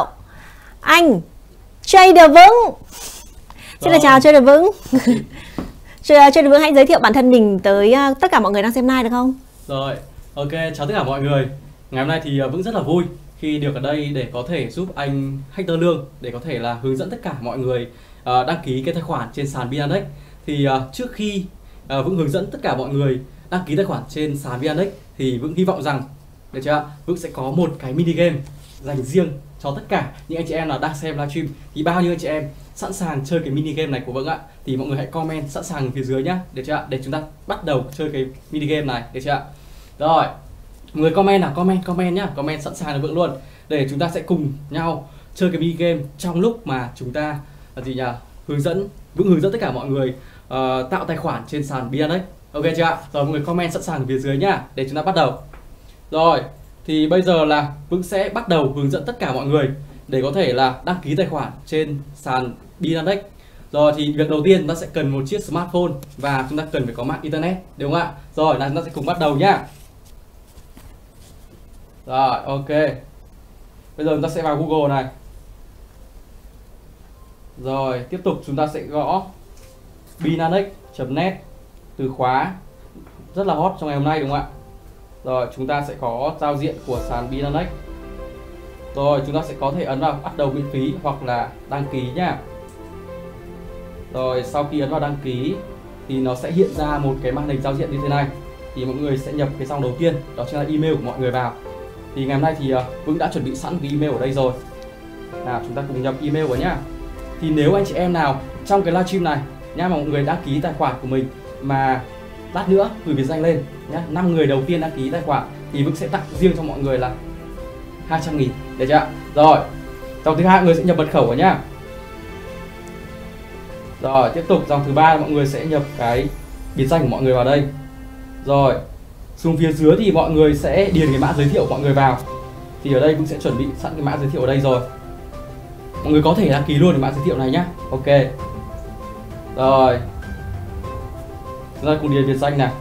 Speaker 1: anh Trader Vững. Xin được chào Trader Vững. Trader Vững hãy giới thiệu bản thân mình tới tất cả mọi người đang xem live được không?
Speaker 3: Rồi, ok, chào tất cả mọi người. Ngày hôm nay thì Vững rất là vui khi được ở đây để có thể giúp anh Hector Lương để có thể là hướng dẫn tất cả mọi người đăng ký cái tài khoản trên sàn Binancex. Thì trước khi Vững hướng dẫn tất cả mọi người đăng ký tài khoản trên sàn Binancex thì Vững hy vọng rằng, được chưa, Vững sẽ có một cái mini game dành riêng cho tất cả những anh chị em là đang xem livestream. Thì bao nhiêu anh chị em sẵn sàng chơi cái mini game này của Vững ạ, thì mọi người hãy comment sẵn sàng phía dưới nhá, được chưa, để chúng ta bắt đầu chơi cái mini game này, được chưa? Rồi, mọi người comment nào, comment nhá, comment sẵn sàng là Vững luôn, để chúng ta sẽ cùng nhau chơi cái mini game trong lúc mà chúng ta Vững hướng dẫn tất cả mọi người tạo tài khoản trên sàn Binancex. Ok chưa ạ? Rồi mọi người comment sẵn sàng phía dưới nhá, để chúng ta bắt đầu. Rồi, thì bây giờ là Vững sẽ bắt đầu hướng dẫn tất cả mọi người để có thể là đăng ký tài khoản trên sàn Binancex. Rồi thì việc đầu tiên chúng ta sẽ cần một chiếc smartphone và chúng ta cần phải có mạng internet, đúng không ạ? Rồi là chúng ta sẽ cùng bắt đầu nhá. Rồi ok. Bây giờ chúng ta sẽ vào Google này. Rồi tiếp tục chúng ta sẽ gõ Binancex.net, từ khóa rất là hot trong ngày hôm nay, đúng không ạ? Rồi chúng ta sẽ có giao diện của sàn Binancex. Rồi chúng ta sẽ có thể ấn vào bắt đầu miễn phí hoặc là đăng ký nhá. Rồi sau khi ấn vào đăng ký thì nó sẽ hiện ra một cái màn hình giao diện như thế này. Thì mọi người sẽ nhập cái dòng đầu tiên, đó chính là email của mọi người vào. Thì ngày hôm nay thì Vững đã chuẩn bị sẵn cái email ở đây rồi. Nào chúng ta cùng nhập email vào nhá. Thì nếu anh chị em nào trong cái livestream này nhá, mà mọi người đăng ký tài khoản của mình mà lát nữa gửi biệt danh lên nhá, 5 người đầu tiên đăng ký tài khoản thì Vững sẽ tặng riêng cho mọi người là 200.000, được chưa? Rồi dòng thứ hai mọi người sẽ nhập mật khẩu vào nhá. Rồi tiếp tục dòng thứ ba mọi người sẽ nhập cái biệt danh của mọi người vào đây. Rồi xuống phía dưới thì mọi người sẽ điền cái mã giới thiệu của mọi người vào. Thì ở đây cũng sẽ chuẩn bị sẵn cái mã giới thiệu ở đây rồi. Mọi người có thể đăng ký luôn cái mã giới thiệu này nhá. Ok. Rồi chúng ta cùng điền biệt danh này.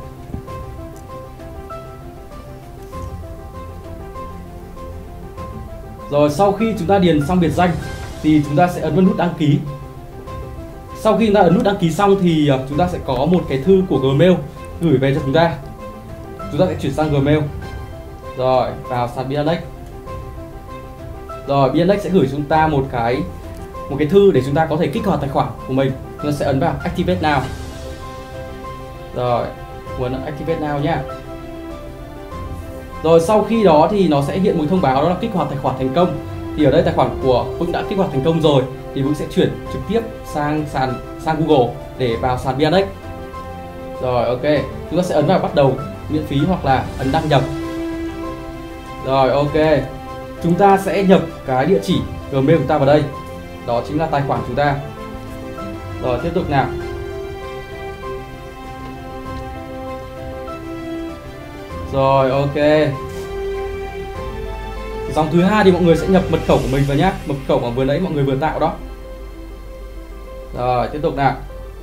Speaker 3: Rồi sau khi chúng ta điền xong biệt danh thì chúng ta sẽ ấn vào nút đăng ký. Sau khi chúng ta ấn nút đăng ký xong thì chúng ta sẽ có một cái thư của Gmail gửi về cho chúng ta. Chúng ta sẽ chuyển sang Gmail. Rồi vào sàn Binancex. Rồi Binancex sẽ gửi chúng ta một cái thư để chúng ta có thể kích hoạt tài khoản của mình. Chúng ta sẽ ấn vào Activate Now. Rồi muốn Activate Now nhá. Rồi sau khi đó thì nó sẽ hiện một thông báo đó là kích hoạt tài khoản thành công. Thì ở đây tài khoản của Vững đã kích hoạt thành công rồi thì Vững sẽ chuyển trực tiếp sang Google để vào sàn Binancex. Rồi ok, chúng ta sẽ ấn vào bắt đầu miễn phí hoặc là ấn đăng nhập. Rồi ok, chúng ta sẽ nhập cái địa chỉ Gmail của chúng ta vào đây. Đó chính là tài khoản chúng ta. Rồi tiếp tục nào. Rồi ok. Dòng thứ hai thì mọi người sẽ nhập mật khẩu của mình vào nhá. Mật khẩu mà vừa nãy mọi người vừa tạo đó. Rồi tiếp tục nào.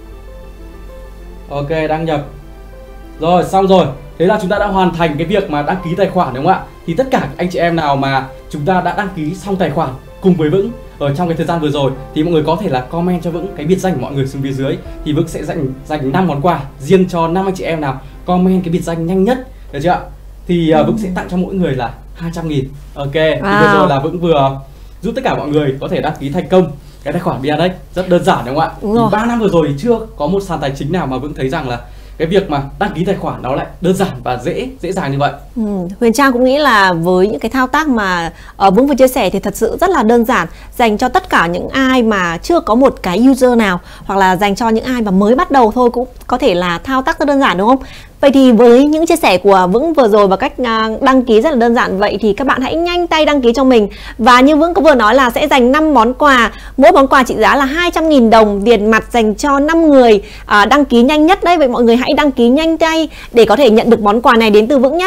Speaker 3: Ok, đăng nhập. Rồi xong rồi. Thế là chúng ta đã hoàn thành cái việc mà đăng ký tài khoản, đúng không ạ? Thì tất cả anh chị em nào mà chúng ta đã đăng ký xong tài khoản cùng với Vững ở trong cái thời gian vừa rồi thì mọi người có thể là comment cho Vững cái biệt danh của mọi người xuống phía dưới. Thì Vững sẽ dành 5 món quà riêng cho 5 anh chị em nào comment cái biệt danh nhanh nhất, được chưa ạ? Thì Vững sẽ tặng cho mỗi người là 200.000. Ok, thì vừa rồi là Vững vừa giúp tất cả mọi người có thể đăng ký thành công cái tài khoản Binancex. Rất đơn giản, đúng không ạ? Thì 3 năm vừa rồi thì chưa có một sàn tài chính nào mà Vững thấy rằng là cái việc mà đăng ký tài khoản nó lại đơn giản và dễ dàng như vậy.
Speaker 1: Huyền Trang cũng nghĩ là với những cái thao tác mà Vững vừa chia sẻ thì thật sự rất là đơn giản, dành cho tất cả những ai mà chưa có một cái user nào, hoặc là dành cho những ai mà mới bắt đầu thôi cũng có thể là thao tác rất đơn giản, đúng không? Vậy thì với những chia sẻ của Vững vừa rồi và cách đăng ký rất là đơn giản, vậy thì các bạn hãy nhanh tay đăng ký cho mình. Và như Vững có vừa nói là sẽ dành 5 món quà, mỗi món quà trị giá là 200.000 đồng tiền mặt dành cho 5 người đăng ký nhanh nhất đấy. Vậy mọi người hãy đăng ký nhanh tay để có thể nhận được món quà này đến từ Vững nhá.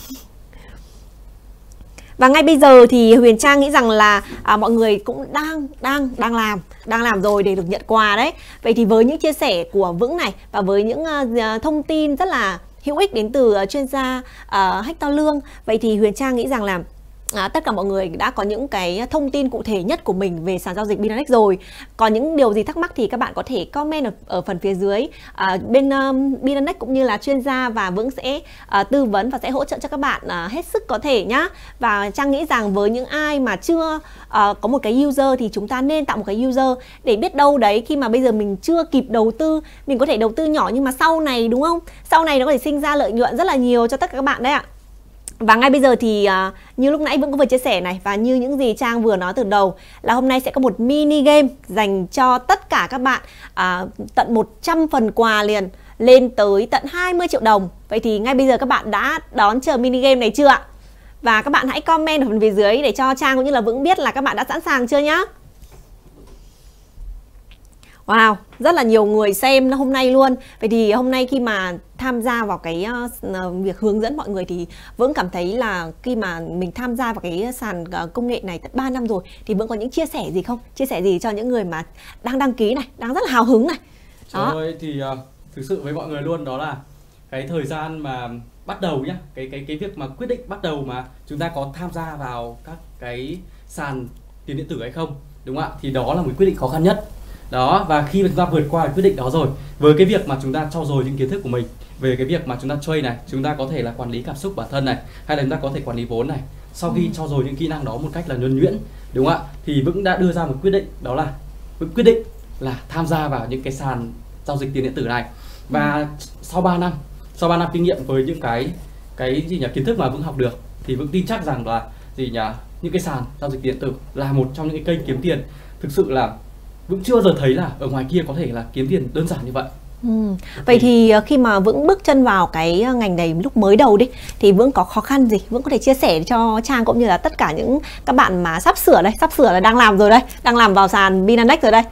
Speaker 1: Và ngay bây giờ thì Huyền Trang nghĩ rằng là mọi người cũng đang làm rồi để được nhận quà đấy. Vậy thì với những chia sẻ của Vững này và với những thông tin rất là hữu ích đến từ chuyên gia Hector Lương, vậy thì Huyền Trang nghĩ rằng là tất cả mọi người đã có những cái thông tin cụ thể nhất của mình về sàn giao dịch Binancex rồi. Còn những điều gì thắc mắc thì các bạn có thể comment ở phần phía dưới. Bên Binancex cũng như là chuyên gia và Vững sẽ tư vấn và sẽ hỗ trợ cho các bạn hết sức có thể nhá. Và Trang nghĩ rằng với những ai mà chưa có một cái user thì chúng ta nên tạo một cái user để biết đâu đấy khi mà bây giờ mình chưa kịp đầu tư, mình có thể đầu tư nhỏ nhưng mà sau này, đúng không? Sau này nó có thể sinh ra lợi nhuận rất là nhiều cho tất cả các bạn đấy ạ. Và ngay bây giờ thì như lúc nãy Vững có vừa chia sẻ này, và như những gì Trang vừa nói từ đầu, là hôm nay sẽ có một mini game dành cho tất cả các bạn, tận 100 phần quà liền, lên tới tận 20 triệu đồng. Vậy thì ngay bây giờ các bạn đã đón chờ mini game này chưa ạ? Và các bạn hãy comment ở phần phía dưới để cho Trang cũng như là Vững biết là các bạn đã sẵn sàng chưa nhá. Wow, rất là nhiều người xem hôm nay luôn. Vậy thì hôm nay khi mà tham gia vào cái việc hướng dẫn mọi người thì Vững cảm thấy là khi mà mình tham gia vào cái sàn công nghệ này tận 3 năm rồi thì Vững có những chia sẻ gì không? Chia sẻ gì cho những người mà đang đăng ký này, đang rất là hào hứng này.
Speaker 3: Trời ơi, thì thực sự với mọi người luôn, đó là cái thời gian mà bắt đầu nhá, cái việc mà quyết định bắt đầu mà chúng ta có tham gia vào các cái sàn tiền điện tử hay không, đúng không ạ? Thì đó là một quyết định khó khăn nhất. Đó, và khi mà chúng ta vượt qua cái quyết định đó rồi, với cái việc mà chúng ta trau dồi những kiến thức của mình về cái việc mà chúng ta trade này, chúng ta có thể là quản lý cảm xúc bản thân này, hay là chúng ta có thể quản lý vốn này. Sau khi trau dồi những kỹ năng đó một cách là nhuần nhuyễn, đúng không ạ? Thì Vững đã đưa ra một quyết định, đó là Vững quyết định là tham gia vào những cái sàn giao dịch tiền điện tử này. Và sau 3 năm kinh nghiệm với những cái gì nhỉ, kiến thức mà Vững học được, thì Vững tin chắc rằng là gì nhỉ, những cái sàn giao dịch điện tử là một trong những cái kênh kiếm tiền thực sự là Vững chưa bao giờ thấy là ở ngoài kia có thể là kiếm tiền đơn giản như vậy.
Speaker 1: Vậy thì khi mà Vững bước chân vào cái ngành này lúc mới đầu đi thì Vững có khó khăn gì? Vững có thể chia sẻ cho Trang cũng như là tất cả những các bạn mà sắp sửa là đang làm rồi đây, đang làm vào sàn Binancex rồi đây.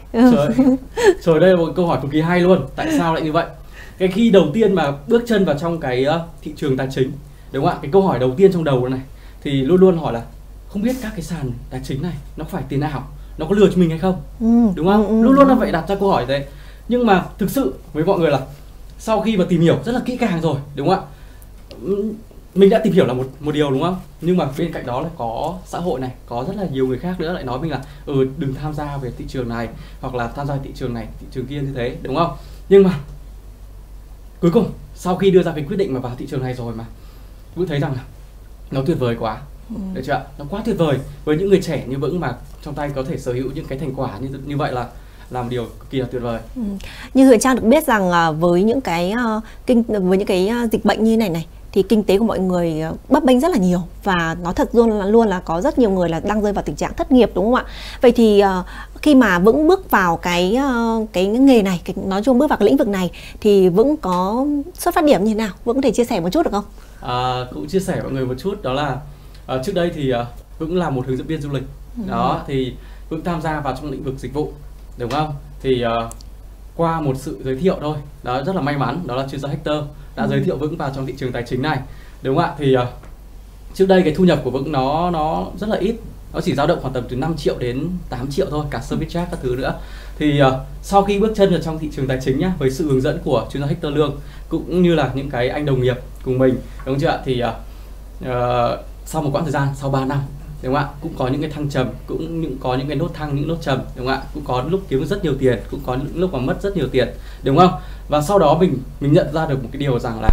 Speaker 3: Trời, đây là một câu hỏi cực kỳ hay luôn. Tại sao lại như vậy? Cái khi đầu tiên mà bước chân vào trong cái thị trường tài chính, đúng không ạ? Cái câu hỏi đầu tiên trong đầu này thì luôn luôn hỏi là không biết các cái sàn tài chính này nó phải tiền ảo, nó có lừa cho mình hay không, đúng không? Luôn luôn là vậy, đặt ra câu hỏi thế. Nhưng mà thực sự với mọi người là sau khi mà tìm hiểu rất là kỹ càng rồi, đúng không ạ? Mình đã tìm hiểu là một điều, đúng không? Nhưng mà bên cạnh đó là có xã hội này, có rất là nhiều người khác nữa lại nói mình là đừng tham gia về thị trường này, hoặc là tham gia thị trường này, thị trường kia như thế, đúng không? Nhưng mà cuối cùng sau khi đưa ra cái quyết định mà vào thị trường này rồi mà Vững thấy rằng là nó tuyệt vời quá. Được chưa ạ? Nó quá tuyệt vời với những người trẻ như Vững mà trong tay có thể sở hữu những cái thành quả như vậy là làm điều cực kỳ là tuyệt vời.
Speaker 1: Như Huyền Trang được biết rằng với những cái dịch bệnh như này thì kinh tế của mọi người bấp bênh rất là nhiều, và nói thật luôn là có rất nhiều người là đang rơi vào tình trạng thất nghiệp, đúng không ạ? Vậy thì khi mà Vững bước vào cái nghề này, nói chung bước vào cái lĩnh vực này thì Vững có xuất phát điểm như thế nào? Vững có thể chia sẻ một chút được không?
Speaker 3: Cũng chia sẻ với mọi người một chút, đó là trước đây thì Vững là một hướng dẫn viên du lịch. Đó, thì Vững tham gia vào trong lĩnh vực dịch vụ, đúng không? Thì qua một sự giới thiệu thôi, đó rất là may mắn, đó là chuyên gia Hector đã giới thiệu Vững vào trong thị trường tài chính này, đúng không ạ? Thì trước đây cái thu nhập của Vững nó rất là ít, nó chỉ dao động khoảng tầm từ 5 triệu đến 8 triệu thôi, cả service charge các thứ nữa. Thì sau khi bước chân vào trong thị trường tài chính nhá, với sự hướng dẫn của chuyên gia Hector Lương cũng như là những cái anh đồng nghiệp cùng mình, đúng không ạ? Thì sau một quãng thời gian, sau 3 năm, đúng không ạ, cũng có những cái thăng trầm, có những cái nốt thăng, những nốt trầm, đúng không ạ? Cũng có lúc kiếm rất nhiều tiền, cũng có những lúc mà mất rất nhiều tiền, đúng không? Và sau đó mình nhận ra được một cái điều rằng là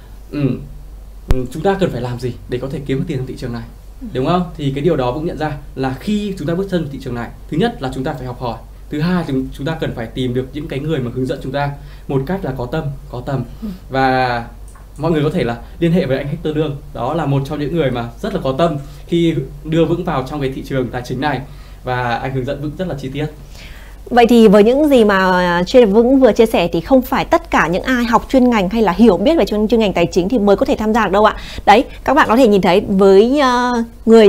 Speaker 3: chúng ta cần phải làm gì để có thể kiếm được tiền trong thị trường này, đúng không? Thì cái điều đó cũng nhận ra là khi chúng ta bước chân vào thị trường này, thứ nhất là chúng ta phải học hỏi, thứ hai chúng ta cần phải tìm được những cái người mà hướng dẫn chúng ta một cách là có tâm, có tầm. Và mọi người có thể là liên hệ với anh Hector Lương, đó là một trong những người mà rất là có tâm khi đưa Vững vào trong cái thị trường tài chính này, và anh hướng dẫn Vững rất là chi tiết.
Speaker 1: Vậy thì với những gì mà Vững vừa chia sẻ thì không phải tất cả những ai học chuyên ngành hay là hiểu biết về chuyên ngành tài chính thì mới có thể tham gia được đâu ạ. Đấy, các bạn có thể nhìn thấy với người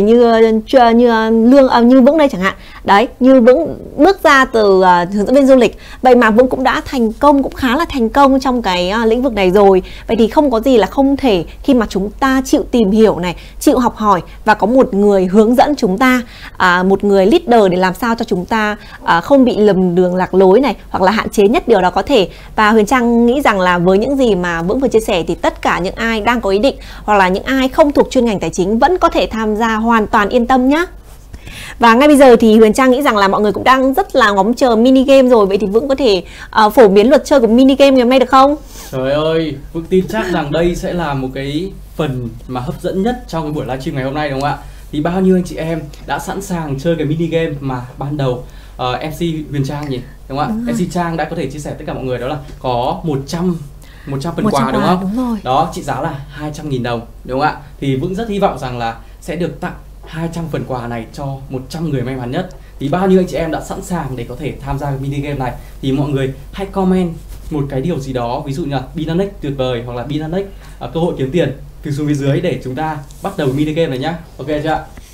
Speaker 1: như Vững đây chẳng hạn. Đấy, như Vững bước ra từ hướng dẫn viên du lịch, vậy mà Vững cũng đã thành công, cũng khá là thành công trong cái lĩnh vực này rồi. Vậy thì không có gì là không thể khi mà chúng ta chịu tìm hiểu này, chịu học hỏi và có một người hướng dẫn chúng ta, một người leader để làm sao cho chúng ta không bị lầm đường lạc lối này, hoặc là hạn chế nhất điều đó có thể. Và Huyền Trang nghĩ rằng là với những gì mà Vững vừa chia sẻ thì tất cả những ai đang có ý định hoặc là những ai không thuộc chuyên ngành tài chính vẫn có thể tham gia hoàn toàn yên tâm nhé. Và ngay bây giờ thì Huyền Trang nghĩ rằng là mọi người cũng đang rất là ngóng chờ mini game rồi. Vậy thì Vững có thể phổ biến luật chơi của mini game ngày hôm nay được không?
Speaker 3: Trời ơi, Vững tin chắc rằng đây sẽ là một cái phần mà hấp dẫn nhất trong cái buổi livestream ngày hôm nay, đúng không ạ? Thì bao nhiêu anh chị em đã sẵn sàng chơi cái mini game mà ban đầu MC Huyền Trang nhỉ, đúng không ạ? MC Trang đã có thể chia sẻ tất cả mọi người, đó là có 100 phần quà, đúng không?
Speaker 1: Đúng rồi.
Speaker 3: Đó, trị giá là 200.000 đồng, đúng không ạ? Thì Vững rất hy vọng rằng là sẽ được tặng 200 phần quà này cho 100 người may mắn nhất. Thì bao nhiêu anh chị em đã sẵn sàng để có thể tham gia cái mini game này thì mọi người hãy comment một cái điều gì đó, ví dụ như là Binancex tuyệt vời hoặc là Binancex cơ hội kiếm tiền, từ xuống phía dưới để chúng ta bắt đầu mini game này nhá. Ok chưa ạ?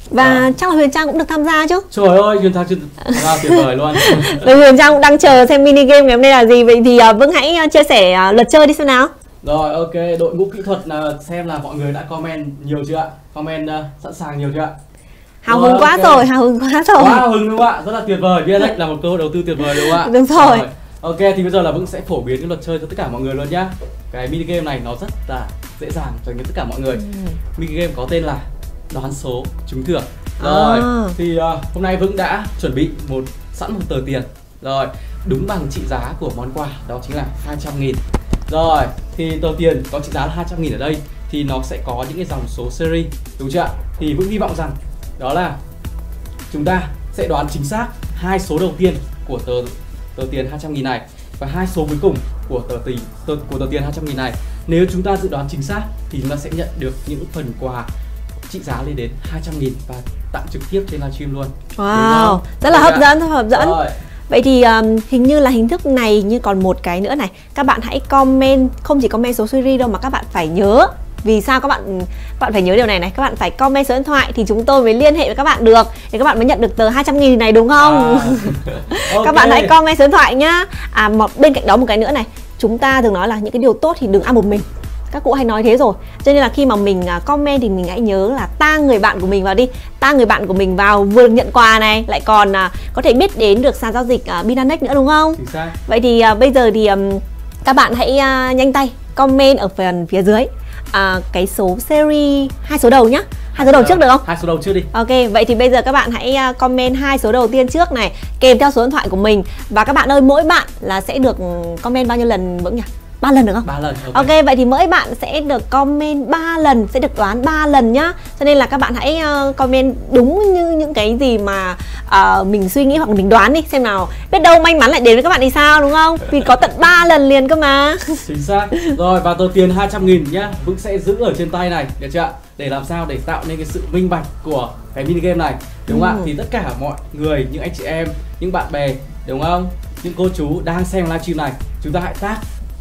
Speaker 1: Và chắc là Huyền Trang cũng được tham gia chứ.
Speaker 3: Trời ơi, Huyền Trang tuyệt vời luôn.
Speaker 1: Huyền Trang cũng đang chờ xem mini game ngày hôm nay là gì. Vậy thì Vững hãy chia sẻ luật chơi đi xem nào.
Speaker 3: Rồi ok, đội ngũ kỹ thuật xem là mọi người đã comment nhiều chưa ạ? Comment sẵn sàng nhiều chưa ạ?
Speaker 1: Hào hứng quá rồi, hào hứng quá rồi.
Speaker 3: Quá hào hứng đúng không ạ? Rất là tuyệt vời. VNX là một cơ hội đầu tư tuyệt vời đúng không ạ?
Speaker 1: Đúng rồi.
Speaker 3: Ok, thì bây giờ là Vững sẽ phổ biến cái luật chơi cho tất cả mọi người luôn nhá. Cái mini game này nó rất là dễ dàng dành cho tất cả mọi người. Mini game có tên là đoán số trúng thưởng. Rồi, thì hôm nay Vững đã chuẩn bị sẵn một tờ tiền. Rồi, đúng bằng trị giá của món quà, đó chính là 200.000. Rồi, thì tờ tiền có trị giá là 200.000 ở đây thì nó sẽ có những cái dòng số series, đúng chưa ạ? Thì Vững hy vọng rằng đó là chúng ta sẽ đoán chính xác 2 số đầu tiên của tờ tiền 200.000 này và 2 số cuối cùng của tờ tiền 200.000 này. Nếu chúng ta dự đoán chính xác thì chúng ta sẽ nhận được những phần quà trị giá lên đến 200.000 và tặng trực tiếp trên livestream luôn.
Speaker 1: Wow, rất là hấp dẫn. Rồi. Vậy thì hình như là hình thức này như còn một cái nữa này. Các bạn hãy comment, không chỉ comment số series đâu mà các bạn phải nhớ. Vì sao các bạn phải nhớ điều này này? Các bạn phải comment số điện thoại thì chúng tôi mới liên hệ với các bạn được, thì các bạn mới nhận được tờ 200.000 này đúng không? Okay. Các bạn hãy comment số điện thoại nhá. Bên cạnh đó một cái nữa này, chúng ta thường nói là những cái điều tốt thì đừng ăn một mình. Các cụ hay nói thế rồi. Cho nên là khi mà mình comment thì mình hãy nhớ là tag người bạn của mình vào đi. Tag người bạn của mình vào vừa được nhận quà này, lại còn có thể biết đến được sàn giao dịch Binance nữa đúng không? Vậy thì bây giờ thì các bạn hãy nhanh tay comment ở phần phía dưới cái số series 2 số đầu nhá. 2 số đầu trước được không?
Speaker 3: 2 số đầu trước đi.
Speaker 1: Ok, vậy thì bây giờ các bạn hãy comment 2 số đầu tiên trước này, kèm theo số điện thoại của mình. Và các bạn ơi, mỗi bạn là sẽ được comment bao nhiêu lần Vững nhỉ? 3 lần được không?
Speaker 3: 3 lần.
Speaker 1: Ok, vậy thì mỗi bạn sẽ được comment 3 lần, sẽ được đoán 3 lần nhá. Cho nên là các bạn hãy comment đúng như những cái gì mà mình suy nghĩ hoặc mình đoán đi, xem nào biết đâu may mắn lại đến với các bạn thì sao, đúng không? Vì có tận 3 lần liền cơ mà.
Speaker 3: Chính xác. Rồi, và tờ tiền 200.000 nhá, Vững sẽ giữ ở trên tay này, được chưa ạ? Để làm sao để tạo nên cái sự minh bạch của cái mini game này, đúng không ạ? Thì tất cả mọi người, những anh chị em, những bạn bè, đúng không? Những cô chú đang xem livestream này, chúng ta hãy tag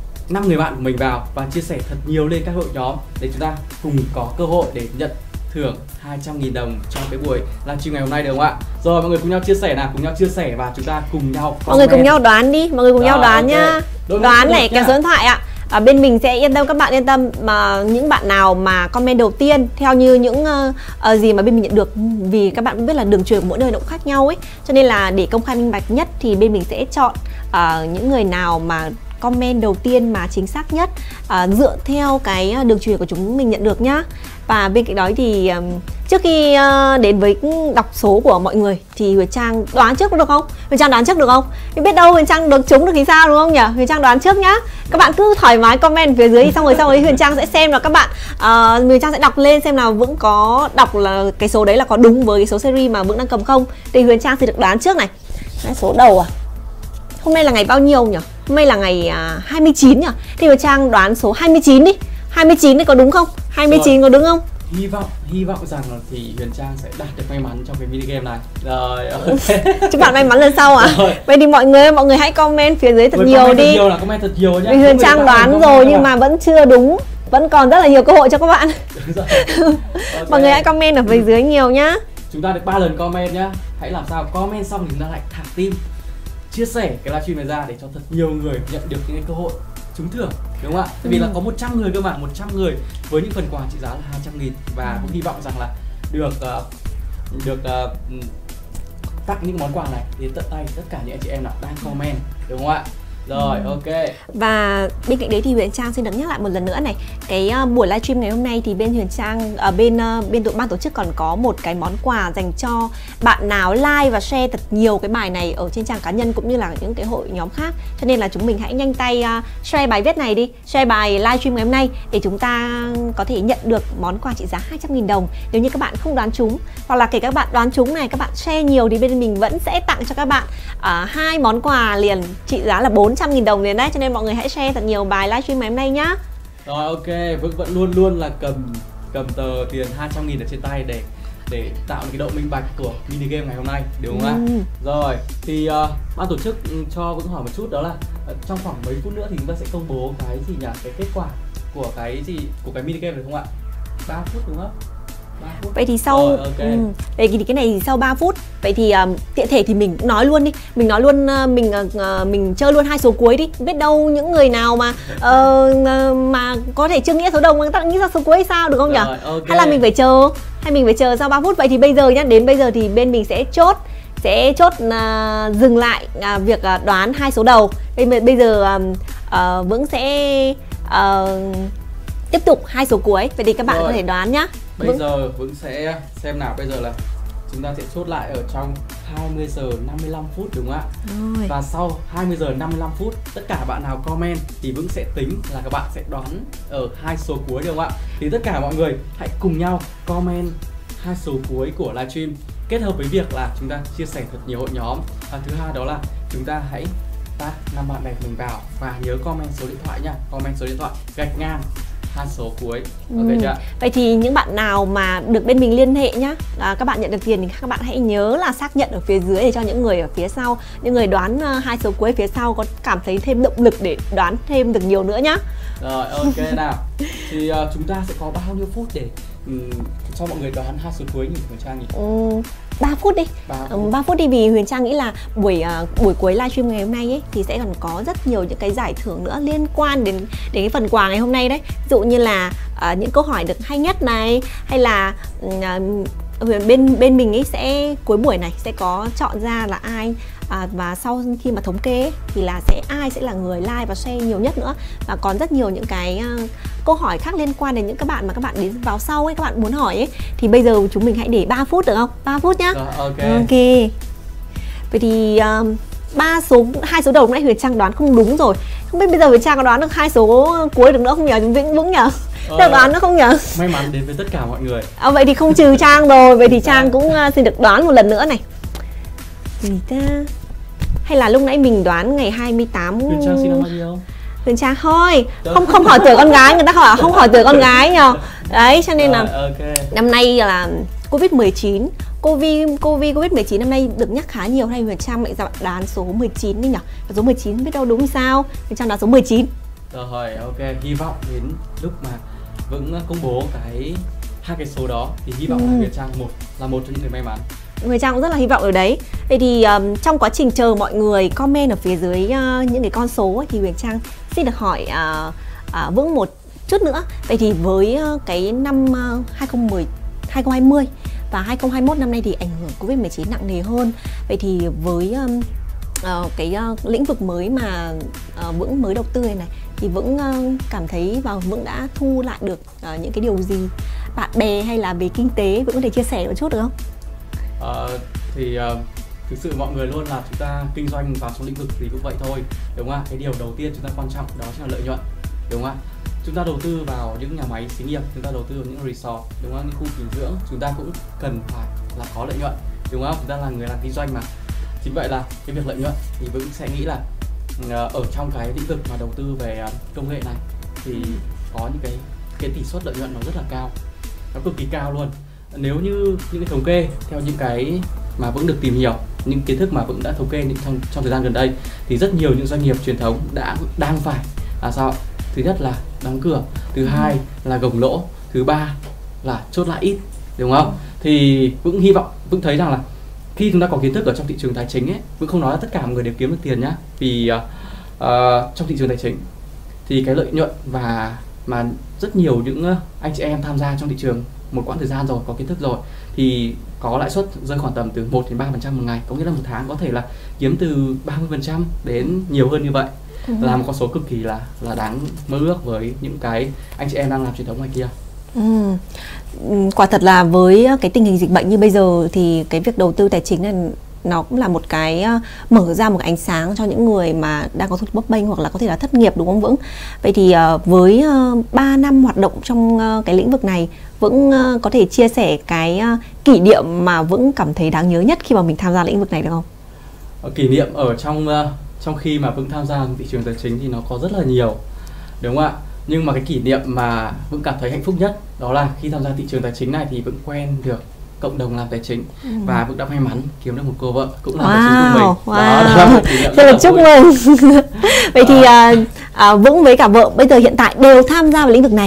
Speaker 3: 5 người bạn của mình vào và chia sẻ thật nhiều lên các hội nhóm để chúng ta cùng có cơ hội để nhận thưởng 200.000 đồng trong cái buổi livestream ngày hôm nay, được không ạ? Rồi, mọi người cùng nhau chia sẻ nào, cùng nhau chia sẻ và chúng ta cùng nhau comment.
Speaker 1: Mọi người cùng nhau đoán đi, mọi người cùng nhau đoán nhá. Đoán này kèm số điện thoại ạ. Bên mình sẽ yên tâm, các bạn yên tâm, mà những bạn nào mà comment đầu tiên theo như những gì mà bên mình nhận được, vì các bạn cũng biết là đường truyền của mỗi nơi nó cũng khác nhau ấy, cho nên là để công khai minh bạch nhất thì bên mình sẽ chọn những người nào mà comment đầu tiên mà chính xác nhất dựa theo cái đường truyền của chúng mình nhận được nhá. Và bên cạnh đó thì trước khi đến với đọc số của mọi người thì Huyền Trang đoán trước được không? Huyền Trang đoán trước được không? Nhưng biết đâu Huyền Trang được trúng được thì sao, đúng không nhỉ? Huyền Trang đoán trước nhá. Các bạn cứ thoải mái comment phía dưới, xong rồi Huyền Trang sẽ xem là các bạn Huyền Trang sẽ đọc lên xem nào Vững có đọc là cái số đấy là có đúng với cái số series mà Vững đang cầm không. Thì Huyền Trang sẽ được đoán trước này. Số đầu à? Hôm nay là ngày bao nhiêu nhỉ? Hôm nay là ngày 29 nhỉ? Thì Huyền Trang đoán số 29 đi. 29 này có đúng không? 29 có đúng không?
Speaker 3: Hy vọng rằng là thì Huyền Trang sẽ đạt được may mắn trong cái mini game này. Rồi, ok.
Speaker 1: Chúc bạn may mắn lần sau à? Rồi. Vậy thì mọi người hãy comment phía dưới thật nhiều đi.
Speaker 3: Comment thật nhiều nhá.
Speaker 1: Vì Huyền Trang đoán rồi nhưng mà vẫn chưa đúng. Vẫn còn rất là nhiều cơ hội cho các bạn. Okay. Mọi người hãy comment ở phía dưới nhiều nhá.
Speaker 3: Chúng ta được 3 lần comment nhá. Hãy làm sao comment xong thì chúng ta lại thả tim, chia sẻ cái livestream này ra để cho thật nhiều người nhận được những cái cơ hội trúng thưởng, đúng không ạ? Tại vì là có 100 người cơ mà, 100 người với những phần quà trị giá là 200.000 và cũng hy vọng rằng là được tặng những món quà này đến tận tay tất cả những anh chị em nào đang comment, đúng không ạ? Rồi, ok.
Speaker 1: Và bên cạnh đấy thì Huyền Trang xin được nhắc lại một lần nữa này, cái buổi livestream ngày hôm nay thì bên Huyền Trang ở bên ban tổ chức còn có một cái món quà dành cho bạn nào like và share thật nhiều cái bài này ở trên trang cá nhân cũng như là những cái hội nhóm khác. Cho nên là chúng mình hãy nhanh tay share bài viết này đi, share bài livestream ngày hôm nay để chúng ta có thể nhận được món quà trị giá 200.000 đồng nếu như các bạn không đoán trúng, hoặc là kể các bạn đoán trúng này, các bạn share nhiều thì bên mình vẫn sẽ tặng cho các bạn 2 món quà liền trị giá là 400.000 đồng liền đấy. Cho nên mọi người hãy share thật nhiều bài livestream ngày hôm nay nhá.
Speaker 3: Rồi, ok, Vững vẫn luôn là cầm tờ tiền 200.000 ở trên tay để tạo một cái độ minh bạch của mini game ngày hôm nay, đúng không ạ? Rồi, thì ban tổ chức cho Vững hỏi một chút, đó là trong khoảng mấy phút nữa thì chúng ta sẽ công bố cái gì nhỉ? Cái kết quả của cái mini game được không ạ? 3 phút đúng không?
Speaker 1: Vậy thì sau vậy thì cái này thì sau 3 phút. Vậy thì tiện thể thì mình cũng nói luôn đi. Mình nói luôn mình chơi luôn 2 số cuối đi. Biết đâu những người nào mà có thể chưa nghĩ số đầu mà người ta nghĩ ra số cuối hay sao, được không nhỉ? Hay là mình phải chờ sau 3 phút. Vậy thì bây giờ nhá, đến bây giờ thì bên mình sẽ chốt dừng lại việc đoán 2 số đầu. Bây giờ Vững sẽ tiếp tục 2 số cuối. Vậy thì các bạn có thể đoán nhá.
Speaker 3: Bây giờ Vững sẽ xem nào. Bây giờ là chúng ta sẽ chốt lại ở trong 20 giờ 55 phút, đúng không ạ? Rồi. Và sau 20 giờ 55 phút, tất cả bạn nào comment thì Vững sẽ tính là các bạn sẽ đoán ở 2 số cuối, đúng không ạ? Thì tất cả mọi người hãy cùng nhau comment 2 số cuối của livestream, kết hợp với việc là chúng ta chia sẻ thật nhiều hội nhóm. Và thứ hai đó là chúng ta hãy tag 5 bạn bè mình vào và nhớ comment số điện thoại nha. Comment số điện thoại gạch ngang 2 số cuối. Ok chưa?
Speaker 1: Vậy thì những bạn nào mà được bên mình liên hệ nhá, các bạn nhận được tiền thì các bạn hãy nhớ là xác nhận ở phía dưới để cho những người ở phía sau, những người đoán 2 số cuối phía sau có cảm thấy thêm động lực để đoán thêm được nhiều nữa nhá.
Speaker 3: Rồi, ok nào. Thì chúng ta sẽ có bao nhiêu phút để cho mọi người đoán 2 số cuối nhỉ Huyền Trang nhỉ?
Speaker 1: 3 phút đi. 3 phút đi, vì Huyền Trang nghĩ là buổi cuối livestream ngày hôm nay ấy thì sẽ còn có rất nhiều những cái giải thưởng nữa liên quan đến cái phần quà ngày hôm nay đấy. Ví dụ như là những câu hỏi được hay nhất này, hay là bên mình ấy sẽ cuối buổi này sẽ có chọn ra là ai và sau khi mà thống kê ấy, thì là ai sẽ là người like và share nhiều nhất nữa, và còn rất nhiều những cái câu hỏi khác liên quan đến những các bạn mà các bạn đến vào sau ấy, các bạn muốn hỏi ấy, thì bây giờ chúng mình hãy để 3 phút được không? 3 phút nhá.
Speaker 3: Rồi, ok.
Speaker 1: Vậy thì 2 số đầu lúc nãy Huyền Trang đoán không đúng rồi. Không biết bây giờ Huyền Trang có đoán được 2 số cuối được nữa không nhờ? Vững nhờ? Được đoán nữa không nhờ?
Speaker 3: May mắn đến với tất cả mọi người.
Speaker 1: Vậy thì không trừ Trang rồi. Vậy thì Trang cũng xin được đoán một lần nữa này. Gì ta? Hay là lúc nãy mình đoán ngày 28.
Speaker 3: Huyền Trang sinh năm bao nhiêu?
Speaker 1: Huyền Trang thôi, không hỏi tuổi con gái, người ta hỏi không hỏi tuổi con gái nhờ. Đấy, cho nên là năm nay là Covid-19 Covid-19 năm nay được nhắc khá nhiều, hay Huyền Trang mạnh dạn đoán số 19 đi nhỉ? Số 19 biết đâu đúng sao? Huyền Trang đoán số 19.
Speaker 3: Rồi, ok, hy vọng đến lúc mà Vững công bố hai cái số đó thì hy vọng là Huyền Trang là một trong những người may mắn.
Speaker 1: Huyền Trang cũng rất là hy vọng ở đấy. Vậy thì trong quá trình chờ mọi người comment ở phía dưới những cái con số ấy, thì Huyền Trang xin được hỏi Vững một chút nữa. Vậy thì với cái năm 2020 và 2021 năm nay thì ảnh hưởng Covid-19 nặng nề hơn. Vậy thì với cái lĩnh vực mới mà Vững mới đầu tư này thì Vững cảm thấy và Vững đã thu lại được những cái điều gì, bạn bè hay là về kinh tế, Vững có thể chia sẻ một chút được không?
Speaker 3: Thực sự mọi người luôn là chúng ta kinh doanh vào trong lĩnh vực gì cũng vậy thôi, đúng không ạ? Cái điều đầu tiên chúng ta quan trọng đó chính là lợi nhuận, đúng không ạ? Chúng ta đầu tư vào những nhà máy xí nghiệp, chúng ta đầu tư vào những resort, đúng không? Những khu nghỉ dưỡng, chúng ta cũng cần phải là có lợi nhuận, đúng không? Chúng ta là người làm kinh doanh mà. Chính vậy là cái việc lợi nhuận thì Vững sẽ nghĩ là ở trong cái lĩnh vực mà đầu tư về công nghệ này thì có những cái tỷ suất lợi nhuận nó rất là cao, nó cực kỳ cao luôn. Nếu như những cái thống kê theo những cái mà Vững được tìm hiểu, những kiến thức mà Vững đã thống kê trong thời gian gần đây, thì rất nhiều những doanh nghiệp truyền thống đang phải sao? Thứ nhất là đóng cửa, thứ hai là gồng lỗ, thứ ba là chốt lãi ít, đúng không? Thì Vững hy vọng, Vững thấy rằng là khi chúng ta có kiến thức ở trong thị trường tài chính ấy, Vững không nói là tất cả mọi người đều kiếm được tiền nhá, vì trong thị trường tài chính thì cái lợi nhuận mà rất nhiều những anh chị em tham gia trong thị trường một quãng thời gian rồi, có kiến thức rồi, thì có lãi suất rơi khoảng tầm từ 1 đến 3% một ngày, có nghĩa là một tháng có thể là kiếm từ 30% đến nhiều hơn như vậy, là một con số cực kỳ là đáng mơ ước với những cái anh chị em đang làm truyền thống ngoài kia.
Speaker 1: Quả thật là với cái tình hình dịch bệnh như bây giờ thì cái việc đầu tư tài chính này nó cũng là một cái mở ra một cái ánh sáng cho những người mà đang có thu nhập bấp bênh hoặc là có thể là thất nghiệp, đúng không Vững? Vậy thì với 3 năm hoạt động trong cái lĩnh vực này, Vững có thể chia sẻ cái kỷ niệm mà Vững cảm thấy đáng nhớ nhất khi mà mình tham gia lĩnh vực này được không?
Speaker 3: Kỷ niệm ở trong khi mà Vững tham gia thị trường tài chính thì nó có rất là nhiều, đúng không ạ? Nhưng mà cái kỷ niệm mà Vững cảm thấy hạnh phúc nhất đó là khi tham gia thị trường tài chính này thì Vững quen được cộng đồng làm tài chính và Vững đã may mắn kiếm được một cô vợ cũng làm tài chính của mình. Đó là một kỷ niệm rất là
Speaker 1: chúc mừng. Vậy thì Vững với cả vợ bây giờ hiện tại đều tham gia vào lĩnh vực này.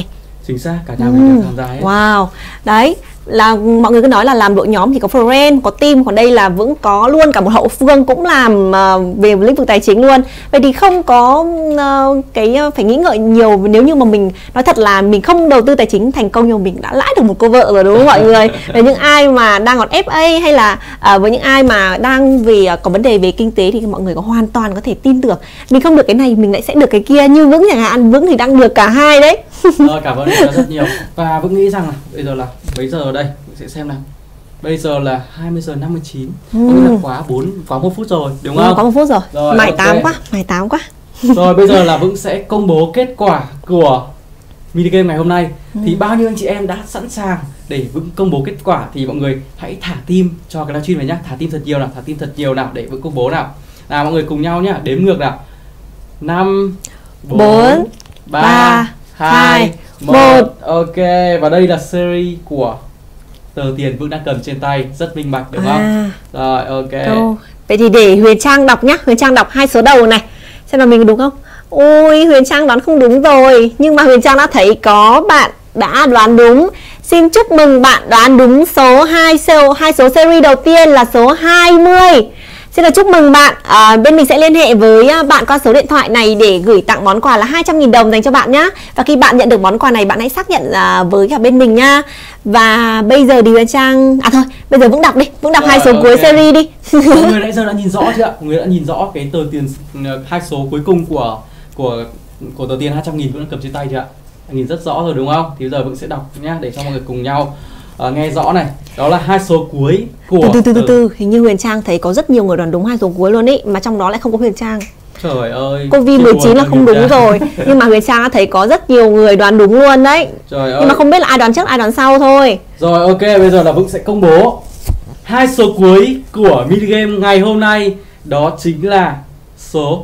Speaker 3: Chính xác, cả nhà mình đều tham gia hết.
Speaker 1: Wow, đấy là mọi người cứ nói là làm đội nhóm thì có friend, có team, còn đây là vẫn có luôn cả một hậu phương cũng làm về lĩnh vực tài chính luôn. Vậy thì không có cái phải nghĩ ngợi nhiều, nếu như mà mình nói thật là mình không đầu tư tài chính thành công nhưng mà mình đã lãi được một cô vợ rồi, đúng không mọi người? Với những ai mà đang còn FA hay là với những ai mà đang có vấn đề về kinh tế thì mọi người có hoàn toàn có thể tin tưởng mình không được cái này mình lại sẽ được cái kia, như Vững chẳng hạn, Vững thì đang được cả hai đấy.
Speaker 3: Cảm ơn các rất nhiều. Và Vững nghĩ rằng là bây giờ đây mình sẽ xem nào. Bây giờ là 20 giờ 59. Có nghĩa là quá 1 phút rồi, đúng không?
Speaker 1: Quá 1 phút rồi. Mải
Speaker 3: okay.
Speaker 1: tám quá.
Speaker 3: Rồi bây giờ là Vững sẽ công bố kết quả của mini game ngày hôm nay. Thì bao nhiêu anh chị em đã sẵn sàng để Vững công bố kết quả thì mọi người hãy thả tim cho cái livestream này nhá. Thả tim thật nhiều nào để Vững công bố nào. Nào mọi người cùng nhau nhá, đếm ngược nào. 5 4 3 2 1. Ok, và đây là series của tờ tiền Vững đang cầm trên tay, rất minh bạch đúng không? Rồi ok.
Speaker 1: Vậy thì để Huyền Trang đọc nhá. Huyền Trang đọc 2 số đầu này, xem là mình đúng không? Ôi, Huyền Trang đoán không đúng rồi, nhưng mà Huyền Trang đã thấy có bạn đã đoán đúng. Xin chúc mừng bạn đoán đúng số 2 số series đầu tiên là số 20. Xin được chúc mừng bạn. Bên mình sẽ liên hệ với bạn qua số điện thoại này để gửi tặng món quà là 200.000 đồng dành cho bạn nhá. Và khi bạn nhận được món quà này, bạn hãy xác nhận với cả bên mình nhá. Và bây giờ thì Huyền Trang thôi, bây giờ Vững đọc đi, Vững đọc 2 số cuối series đi.
Speaker 3: Mọi người nãy giờ đã nhìn rõ chưa ạ? Mọi người đã nhìn rõ cái tờ tiền 2 số cuối cùng của tờ tiền 200.000 Vững đang cầm trên tay chưa ạ? Nhìn rất rõ rồi đúng không? Thì bây giờ Vững sẽ đọc nhá để cho mọi người cùng nhau nghe rõ này. Đó là 2 số cuối của
Speaker 1: từ hình như Huyền Trang thấy có rất nhiều người đoán đúng 2 số cuối luôn ý, mà trong đó lại không có Huyền Trang.
Speaker 3: Trời ơi,
Speaker 1: Covid-19 là không đúng rồi. Nhưng mà Huyền Trang đã thấy có rất nhiều người đoán đúng luôn đấy.
Speaker 3: Trời ơi.
Speaker 1: Nhưng mà không biết là ai đoán trước ai đoán sau thôi.
Speaker 3: Rồi ok, bây giờ là Vững sẽ công bố 2 số cuối của mini game ngày hôm nay. Đó chính là số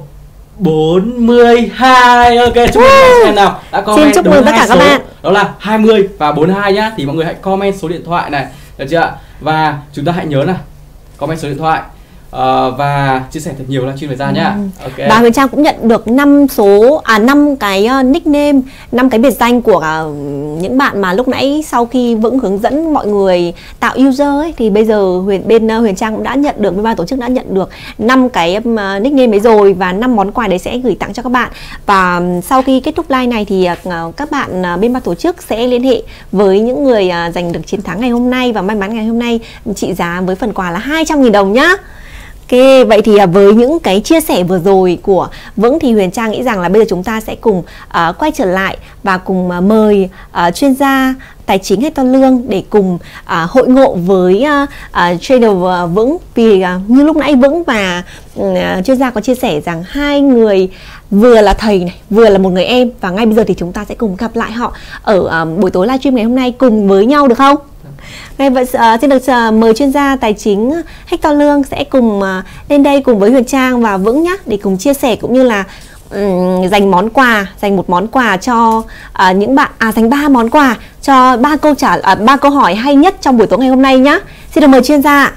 Speaker 3: 42. Ok, chúc mừng các em nào đã comment.
Speaker 1: Xin chúc mừng tất cả các bạn.
Speaker 3: Đó là 20 và 42 nhá. Thì mọi người hãy comment số điện thoại này, được chưa ạ? Và chúng ta hãy nhớ là comment số điện thoại và chia sẻ thật nhiều livestream này ra nhá. Ok.
Speaker 1: Và Huyền Trang cũng nhận được 5 cái nickname, 5 cái biệt danh của những bạn mà lúc nãy sau khi Vững hướng dẫn mọi người tạo user ấy, thì bây giờ bên Huyền Trang cũng đã nhận được, bên ban tổ chức đã nhận được 5 cái nickname ấy rồi, và 5 món quà đấy sẽ gửi tặng cho các bạn. Và sau khi kết thúc live này thì các bạn bên ban tổ chức sẽ liên hệ với những người giành được chiến thắng ngày hôm nay và may mắn ngày hôm nay, trị giá với phần quà là 200.000 đồng nhá. Ok, vậy thì với những cái chia sẻ vừa rồi của Vững thì Huyền Trang nghĩ rằng là bây giờ chúng ta sẽ cùng quay trở lại và cùng mời chuyên gia tài chính Hector Lương để cùng hội ngộ với trader Vững. Vì như lúc nãy Vững và chuyên gia có chia sẻ rằng hai người vừa là thầy này, vừa là một người em, và ngay bây giờ thì chúng ta sẽ cùng gặp lại họ ở buổi tối livestream ngày hôm nay cùng với nhau được không? Ngay vậy xin được mời chuyên gia tài chính Hector Lương sẽ cùng lên đây cùng với Huyền Trang và Vững nhé, để cùng chia sẻ cũng như là dành một món quà cho những bạn, dành 3 món quà cho 3 câu hỏi hay nhất trong buổi tối ngày hôm nay nhé. Xin được mời chuyên gia ạ.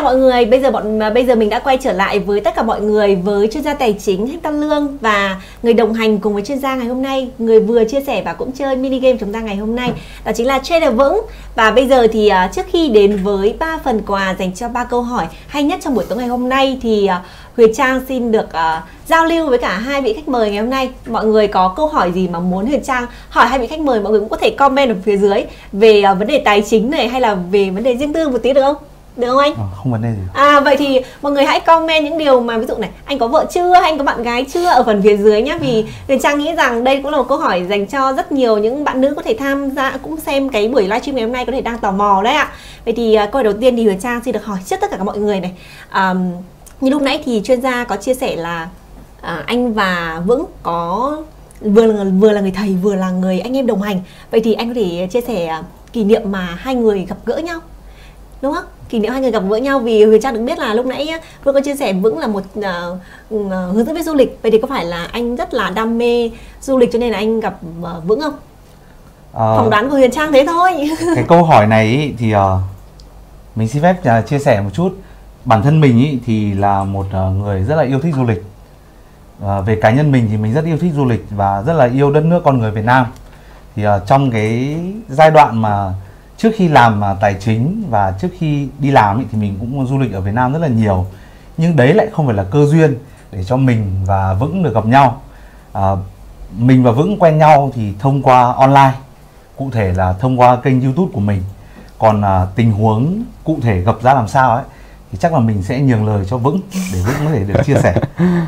Speaker 1: mọi người, bây giờ mình đã quay trở lại với tất cả mọi người với chuyên gia tài chính Hector Lương, và người đồng hành cùng với chuyên gia ngày hôm nay, người vừa chia sẻ và cũng chơi mini game chúng ta ngày hôm nay, đó chính là Trader Vững. Và bây giờ thì trước khi đến với 3 phần quà dành cho 3 câu hỏi hay nhất trong buổi tối ngày hôm nay thì Huyền Trang xin được giao lưu với cả hai vị khách mời ngày hôm nay. Mọi người có câu hỏi gì mà muốn Huyền Trang hỏi hai vị khách mời, mọi người cũng có thể comment ở phía dưới về vấn đề tài chính này, hay là về vấn đề riêng tư một tí được không? Được không anh?
Speaker 2: Không vấn đề gì.
Speaker 1: Vậy thì mọi người hãy comment những điều mà ví dụ này, anh có vợ chưa, anh có bạn gái chưa ở phần phía dưới nhé. Vì Huyền Trang nghĩ rằng đây cũng là một câu hỏi dành cho rất nhiều những bạn nữ có thể tham gia cũng xem cái buổi livestream ngày hôm nay, có thể đang tò mò đấy ạ. Vậy thì câu hỏi đầu tiên thì Huyền Trang xin được hỏi trước tất cả các mọi người này. Như lúc nãy thì chuyên gia có chia sẻ là anh và Vững có vừa là người thầy vừa là người anh em đồng hành. Vậy thì anh có thể chia sẻ kỷ niệm mà hai người gặp gỡ nhau, đúng không? Kỷ niệm hai người gặp gỡ nhau, vì Huyền Trang được biết là lúc nãy Vững có chia sẻ Vững là một hướng dẫn viên du lịch. Vậy thì có phải là anh rất là đam mê du lịch cho nên là anh gặp Vững không? Phỏng đoán của Huyền Trang thế thôi.
Speaker 2: Cái câu hỏi này thì mình xin phép chia sẻ một chút. Bản thân mình thì là một người rất là yêu thích du lịch. Về cá nhân mình thì mình rất yêu thích du lịch và rất là yêu đất nước con người Việt Nam. Thì trong cái giai đoạn mà trước khi làm tài chính và trước khi đi làm thì mình cũng du lịch ở Việt Nam rất là nhiều. Nhưng đấy lại không phải là cơ duyên để cho mình và Vững được gặp nhau. Mình và Vững quen nhau thì thông qua online, cụ thể là thông qua kênh YouTube của mình. Còn tình huống cụ thể gặp ra làm sao thì chắc là mình sẽ nhường lời cho Vững để Vững có thể được chia sẻ.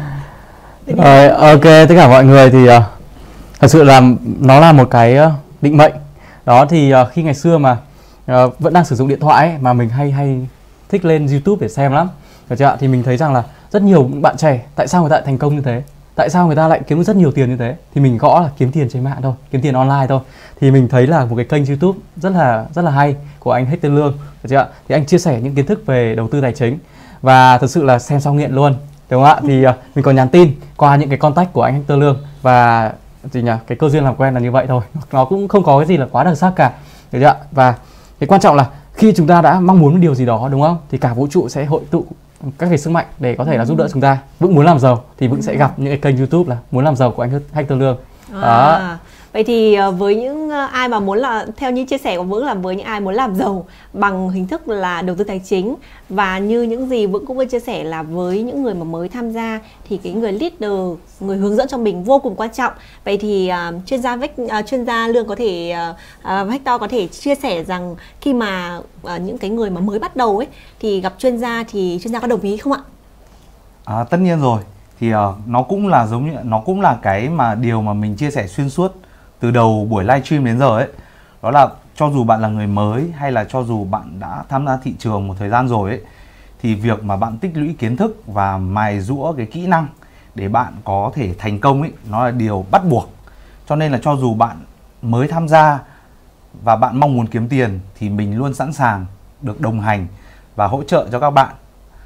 Speaker 3: Ok, tất cả mọi người thì thật sự là nó là một cái định mệnh. Đó thì khi ngày xưa mà vẫn đang sử dụng điện thoại mà mình hay thích lên YouTube để xem lắm, được chưa ạ? Thì mình thấy rằng là rất nhiều bạn trẻ, tại sao người ta lại thành công như thế? Tại sao người ta lại kiếm được rất nhiều tiền như thế? Thì mình gõ là kiếm tiền trên mạng thôi, kiếm tiền online thôi. Thì mình thấy là một cái kênh YouTube rất là hay của anh Hector Lương, được chưa ạ? Thì anh chia sẻ những kiến thức về đầu tư tài chính và thực sự là xem xong nghiện luôn, đúng không ạ? Thì mình còn nhắn tin qua những cái contact của anh Hector Lương và cái cơ duyên làm quen là như vậy thôi. Nó cũng không có cái gì là quá đặc sắc cả, được chưa ạ? Và cái quan trọng là khi chúng ta đã mong muốn một điều gì đó, đúng không? Thì cả vũ trụ sẽ hội tụ các cái sức mạnh để có thể là giúp đỡ chúng ta. Vững muốn làm giàu thì Vững sẽ gặp những cái kênh YouTube là muốn làm giàu của anh Hector Lương. Đó.
Speaker 1: Vậy thì với những ai mà muốn là, theo như chia sẻ của Vững, là với những ai muốn làm giàu bằng hình thức là đầu tư tài chính, và như những gì Vững cũng vừa chia sẻ là với những người mà mới tham gia thì cái người leader, người hướng dẫn cho mình vô cùng quan trọng. Vậy thì chuyên gia Lương có thể Hector có thể chia sẻ rằng khi mà những cái người mà mới bắt đầu thì gặp chuyên gia thì chuyên gia có đồng ý không ạ?
Speaker 2: Tất nhiên rồi. Thì nó cũng là cái mà điều mà mình chia sẻ xuyên suốt từ đầu buổi livestream đến giờ đó là cho dù bạn là người mới hay là cho dù bạn đã tham gia thị trường một thời gian rồi thì việc mà bạn tích lũy kiến thức và mài giũa cái kỹ năng để bạn có thể thành công nó là điều bắt buộc. Cho nên là cho dù bạn mới tham gia và bạn mong muốn kiếm tiền thì mình luôn sẵn sàng được đồng hành và hỗ trợ cho các bạn.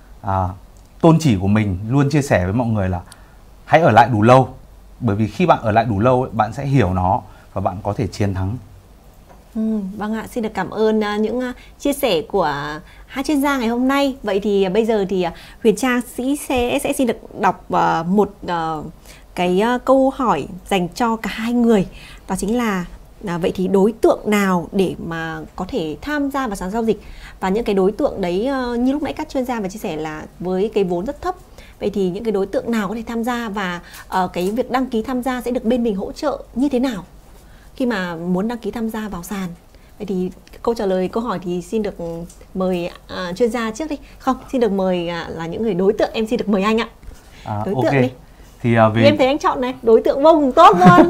Speaker 2: Tôn chỉ của mình luôn chia sẻ với mọi người là hãy ở lại đủ lâu, bởi vì khi bạn ở lại đủ lâu bạn sẽ hiểu nó và bạn có thể chiến thắng.
Speaker 1: Vâng ạ, xin được cảm ơn những chia sẻ của hai chuyên gia ngày hôm nay. Vậy thì bây giờ thì Huyền Trang sẽ xin được đọc một cái câu hỏi dành cho cả hai người. Đó chính là vậy thì đối tượng nào để mà có thể tham gia vào sàn giao dịch, và những cái đối tượng đấy như lúc nãy các chuyên gia vừa chia sẻ là với cái vốn rất thấp. Vậy thì những cái đối tượng nào có thể tham gia, và cái việc đăng ký tham gia sẽ được bên mình hỗ trợ như thế nào khi mà muốn đăng ký tham gia vào sàn? Vậy thì câu trả lời câu hỏi thì xin được mời chuyên gia trước đi. Không, xin được mời là những người đối tượng, em xin được mời anh ạ. Đối tượng đi.
Speaker 2: Thì
Speaker 1: em thấy anh chọn này, đối tượng vô cùng tốt luôn.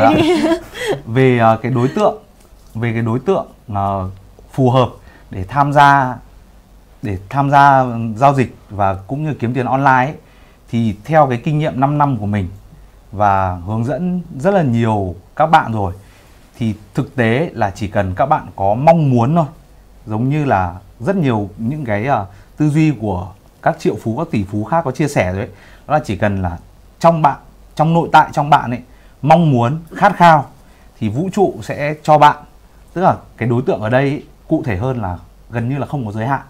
Speaker 2: Về cái đối tượng phù hợp để tham gia giao dịch và cũng như kiếm tiền online thì theo cái kinh nghiệm 5 năm của mình và hướng dẫn rất là nhiều các bạn rồi, thì thực tế là chỉ cần các bạn có mong muốn thôi, giống như là rất nhiều những cái tư duy của các triệu phú, các tỷ phú khác có chia sẻ rồi đó là chỉ cần là trong nội tại trong bạn mong muốn, khát khao thì vũ trụ sẽ cho bạn. Tức là cái đối tượng ở đây cụ thể hơn là gần như là không có giới hạn.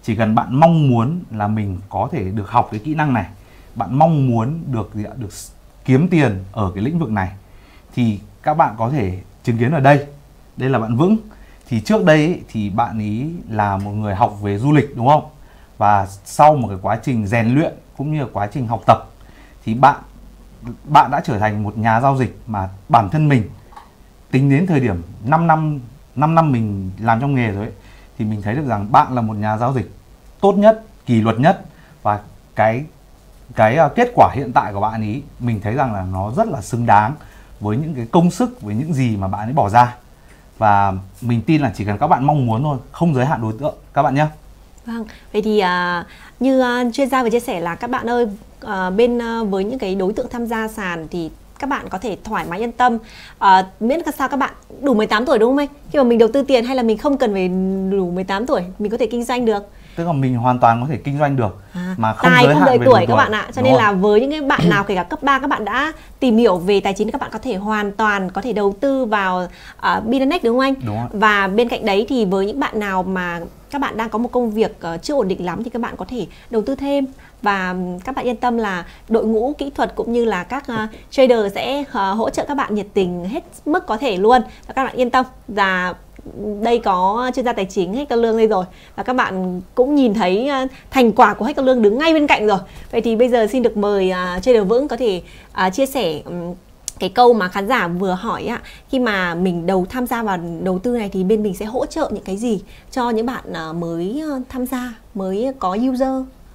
Speaker 2: Chỉ cần bạn mong muốn là mình có thể được học cái kỹ năng này, bạn mong muốn được kiếm tiền ở cái lĩnh vực này, thì các bạn có thể chứng kiến ở đây. Đây là bạn Vững. Thì trước đây ấy, thì bạn ý là một người học về du lịch, đúng không? Và sau một cái quá trình rèn luyện cũng như là quá trình học tập thì bạn đã trở thành một nhà giao dịch mà bản thân mình tính đến thời điểm 5 năm mình làm trong nghề rồi ấy, thì mình thấy được rằng bạn là một nhà giao dịch tốt nhất, kỷ luật nhất, và cái kết quả hiện tại của bạn ấy mình thấy rằng là nó rất là xứng đáng với những cái công sức, với những gì mà bạn ấy bỏ ra. Và mình tin là chỉ cần các bạn mong muốn thôi, không giới hạn đối tượng các bạn nhé.
Speaker 1: Vâng, vậy thì như chuyên gia vừa chia sẻ là các bạn ơi, với những cái đối tượng tham gia sàn thì các bạn có thể thoải mái yên tâm, miễn là sao các bạn đủ 18 tuổi, đúng không anh? Khi mà mình đầu tư tiền hay là mình không cần phải đủ 18 tuổi, mình có thể kinh doanh được.
Speaker 2: Tức là mình hoàn toàn có thể kinh doanh được mà không
Speaker 1: tài
Speaker 2: giới
Speaker 1: không
Speaker 2: hạn
Speaker 1: đợi
Speaker 2: về
Speaker 1: tuổi các bạn ạ. Cho nên
Speaker 2: rồi.
Speaker 1: là với những cái bạn nào kể cả cấp 3 các bạn đã tìm hiểu về tài chính, các bạn có thể hoàn toàn có thể đầu tư vào Binance, đúng không anh?
Speaker 2: Đúng rồi.
Speaker 1: Và bên cạnh đấy thì với những bạn nào mà các bạn đang có một công việc chưa ổn định lắm thì các bạn có thể đầu tư thêm. Và các bạn yên tâm là đội ngũ kỹ thuật cũng như là các trader sẽ hỗ trợ các bạn nhiệt tình hết mức có thể luôn. Và các bạn yên tâm. Và đây có chuyên gia tài chính Hector Lương đây rồi, và các bạn cũng nhìn thấy thành quả của Hector Lương đứng ngay bên cạnh rồi. Vậy thì bây giờ xin được mời trader Vững có thể chia sẻ cái câu mà khán giả vừa hỏi ạ. Khi mà mình tham gia vào đầu tư này thì bên mình sẽ hỗ trợ những cái gì cho những bạn mới tham gia, mới có user?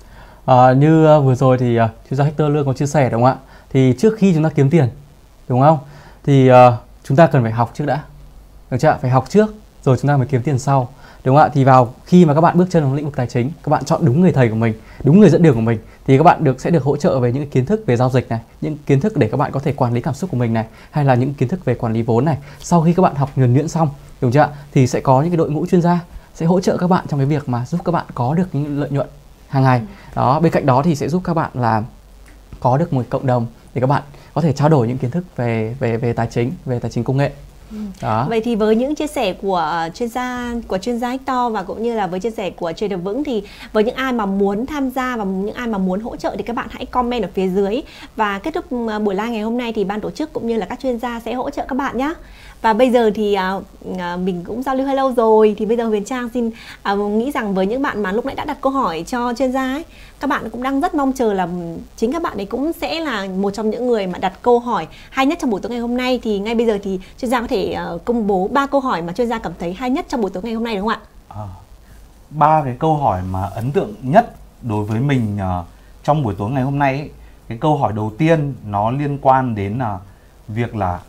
Speaker 3: Như vừa rồi thì chuyên gia Hector Lương có chia sẻ, đúng không ạ? Thì trước khi chúng ta kiếm tiền, đúng không? Thì chúng ta cần phải học trước đã. Được chưa? Phải học trước rồi chúng ta mới kiếm tiền sau, đúng không ạ? Thì khi mà các bạn bước chân vào lĩnh vực tài chính, các bạn chọn đúng người thầy của mình, đúng người dẫn đường của mình, thì các bạn sẽ được hỗ trợ về những kiến thức về giao dịch này, những kiến thức để các bạn có thể quản lý cảm xúc của mình này, hay là những kiến thức về quản lý vốn này. Sau khi các bạn học nhuần nhuyễn xong, đúng chưa ạ? Thì sẽ có những cái đội ngũ chuyên gia sẽ hỗ trợ các bạn trong cái việc mà giúp các bạn có được những lợi nhuận hàng ngày. Đó, bên cạnh đó thì sẽ giúp các bạn là có được một cộng đồng để các bạn có thể trao đổi những kiến thức về tài chính công nghệ. Đó.
Speaker 1: Vậy thì với những chia sẻ của chuyên gia Hector và cũng như là với chia sẻ của trader Vững, thì với những ai mà muốn tham gia và những ai mà muốn hỗ trợ thì các bạn hãy comment ở phía dưới, và kết thúc buổi live ngày hôm nay thì ban tổ chức cũng như là các chuyên gia sẽ hỗ trợ các bạn nhé. Và bây giờ thì mình cũng giao lưu hơi lâu rồi, thì bây giờ Huyền Trang xin nghĩ rằng với những bạn mà lúc nãy đã đặt câu hỏi cho chuyên gia ấy, các bạn cũng đang rất mong chờ là chính các bạn ấy cũng sẽ là một trong những người mà đặt câu hỏi hay nhất trong buổi tối ngày hôm nay. Thì ngay bây giờ thì chuyên gia có thể công bố 3 câu hỏi mà chuyên gia cảm thấy hay nhất trong buổi tối ngày hôm nay, đúng không ạ?
Speaker 2: 3 cái câu hỏi mà ấn tượng nhất đối với mình trong buổi tối ngày hôm nay ấy. Cái câu hỏi đầu tiên nó liên quan đến việc là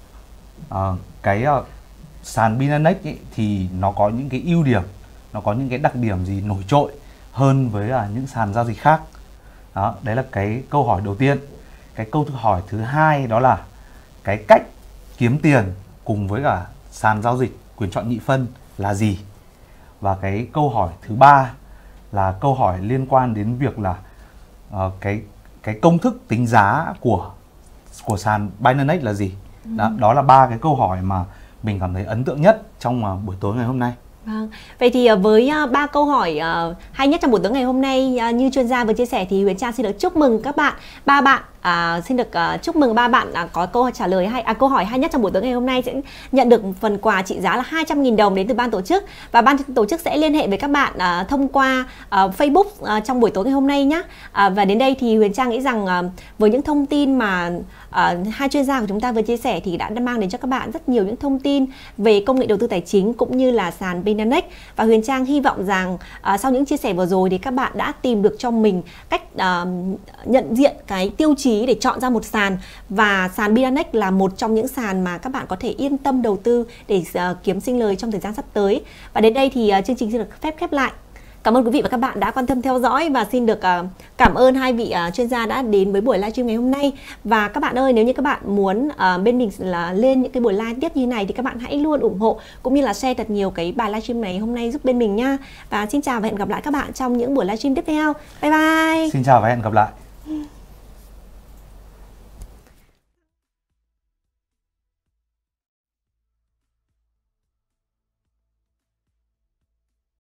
Speaker 2: sàn Binance ấy, thì nó có những cái ưu điểm, nó có những cái đặc điểm gì nổi trội hơn với những sàn giao dịch khác. Đó, đấy là cái câu hỏi đầu tiên. Cái câu hỏi thứ hai đó là cái cách kiếm tiền cùng với cả sàn giao dịch quyền chọn nhị phân là gì. Và cái câu hỏi thứ ba là câu hỏi liên quan đến việc là cái công thức tính giá của sàn Binance là gì. Đó là 3 cái câu hỏi mà mình cảm thấy ấn tượng nhất trong buổi tối ngày hôm nay.
Speaker 1: Vâng. Vậy thì với 3 câu hỏi hay nhất trong buổi tối ngày hôm nay như chuyên gia vừa chia sẻ thì Huyền Trang xin được chúc mừng các bạn, 3 bạn xin được chúc mừng 3 bạn có câu trả lời câu hỏi hay nhất trong buổi tối ngày hôm nay sẽ nhận được phần quà trị giá là 200.000 đồng đến từ ban tổ chức, và ban tổ chức sẽ liên hệ với các bạn thông qua Facebook trong buổi tối ngày hôm nay nhé. Và đến đây thì Huyền Trang nghĩ rằng với những thông tin mà hai chuyên gia của chúng ta vừa chia sẻ thì đã mang đến cho các bạn rất nhiều những thông tin về công nghệ đầu tư tài chính cũng như là sàn Binance. Và Huyền Trang hy vọng rằng sau những chia sẻ vừa rồi thì các bạn đã tìm được cho mình cách nhận diện cái tiêu chí để chọn ra một sàn, và sàn Binance là một trong những sàn mà các bạn có thể yên tâm đầu tư để kiếm sinh lời trong thời gian sắp tới. Và đến đây thì chương trình xin được phép khép lại. Cảm ơn quý vị và các bạn đã quan tâm theo dõi, và xin được cảm ơn hai vị chuyên gia đã đến với buổi livestream ngày hôm nay. Và các bạn ơi, nếu như các bạn muốn bên mình là lên những cái buổi live tiếp như này thì các bạn hãy luôn ủng hộ cũng như là share thật nhiều cái bài livestream này hôm nay giúp bên mình nha. Và xin chào và hẹn gặp lại các bạn trong những buổi livestream tiếp theo. Bye bye.
Speaker 2: Xin chào và hẹn gặp lại.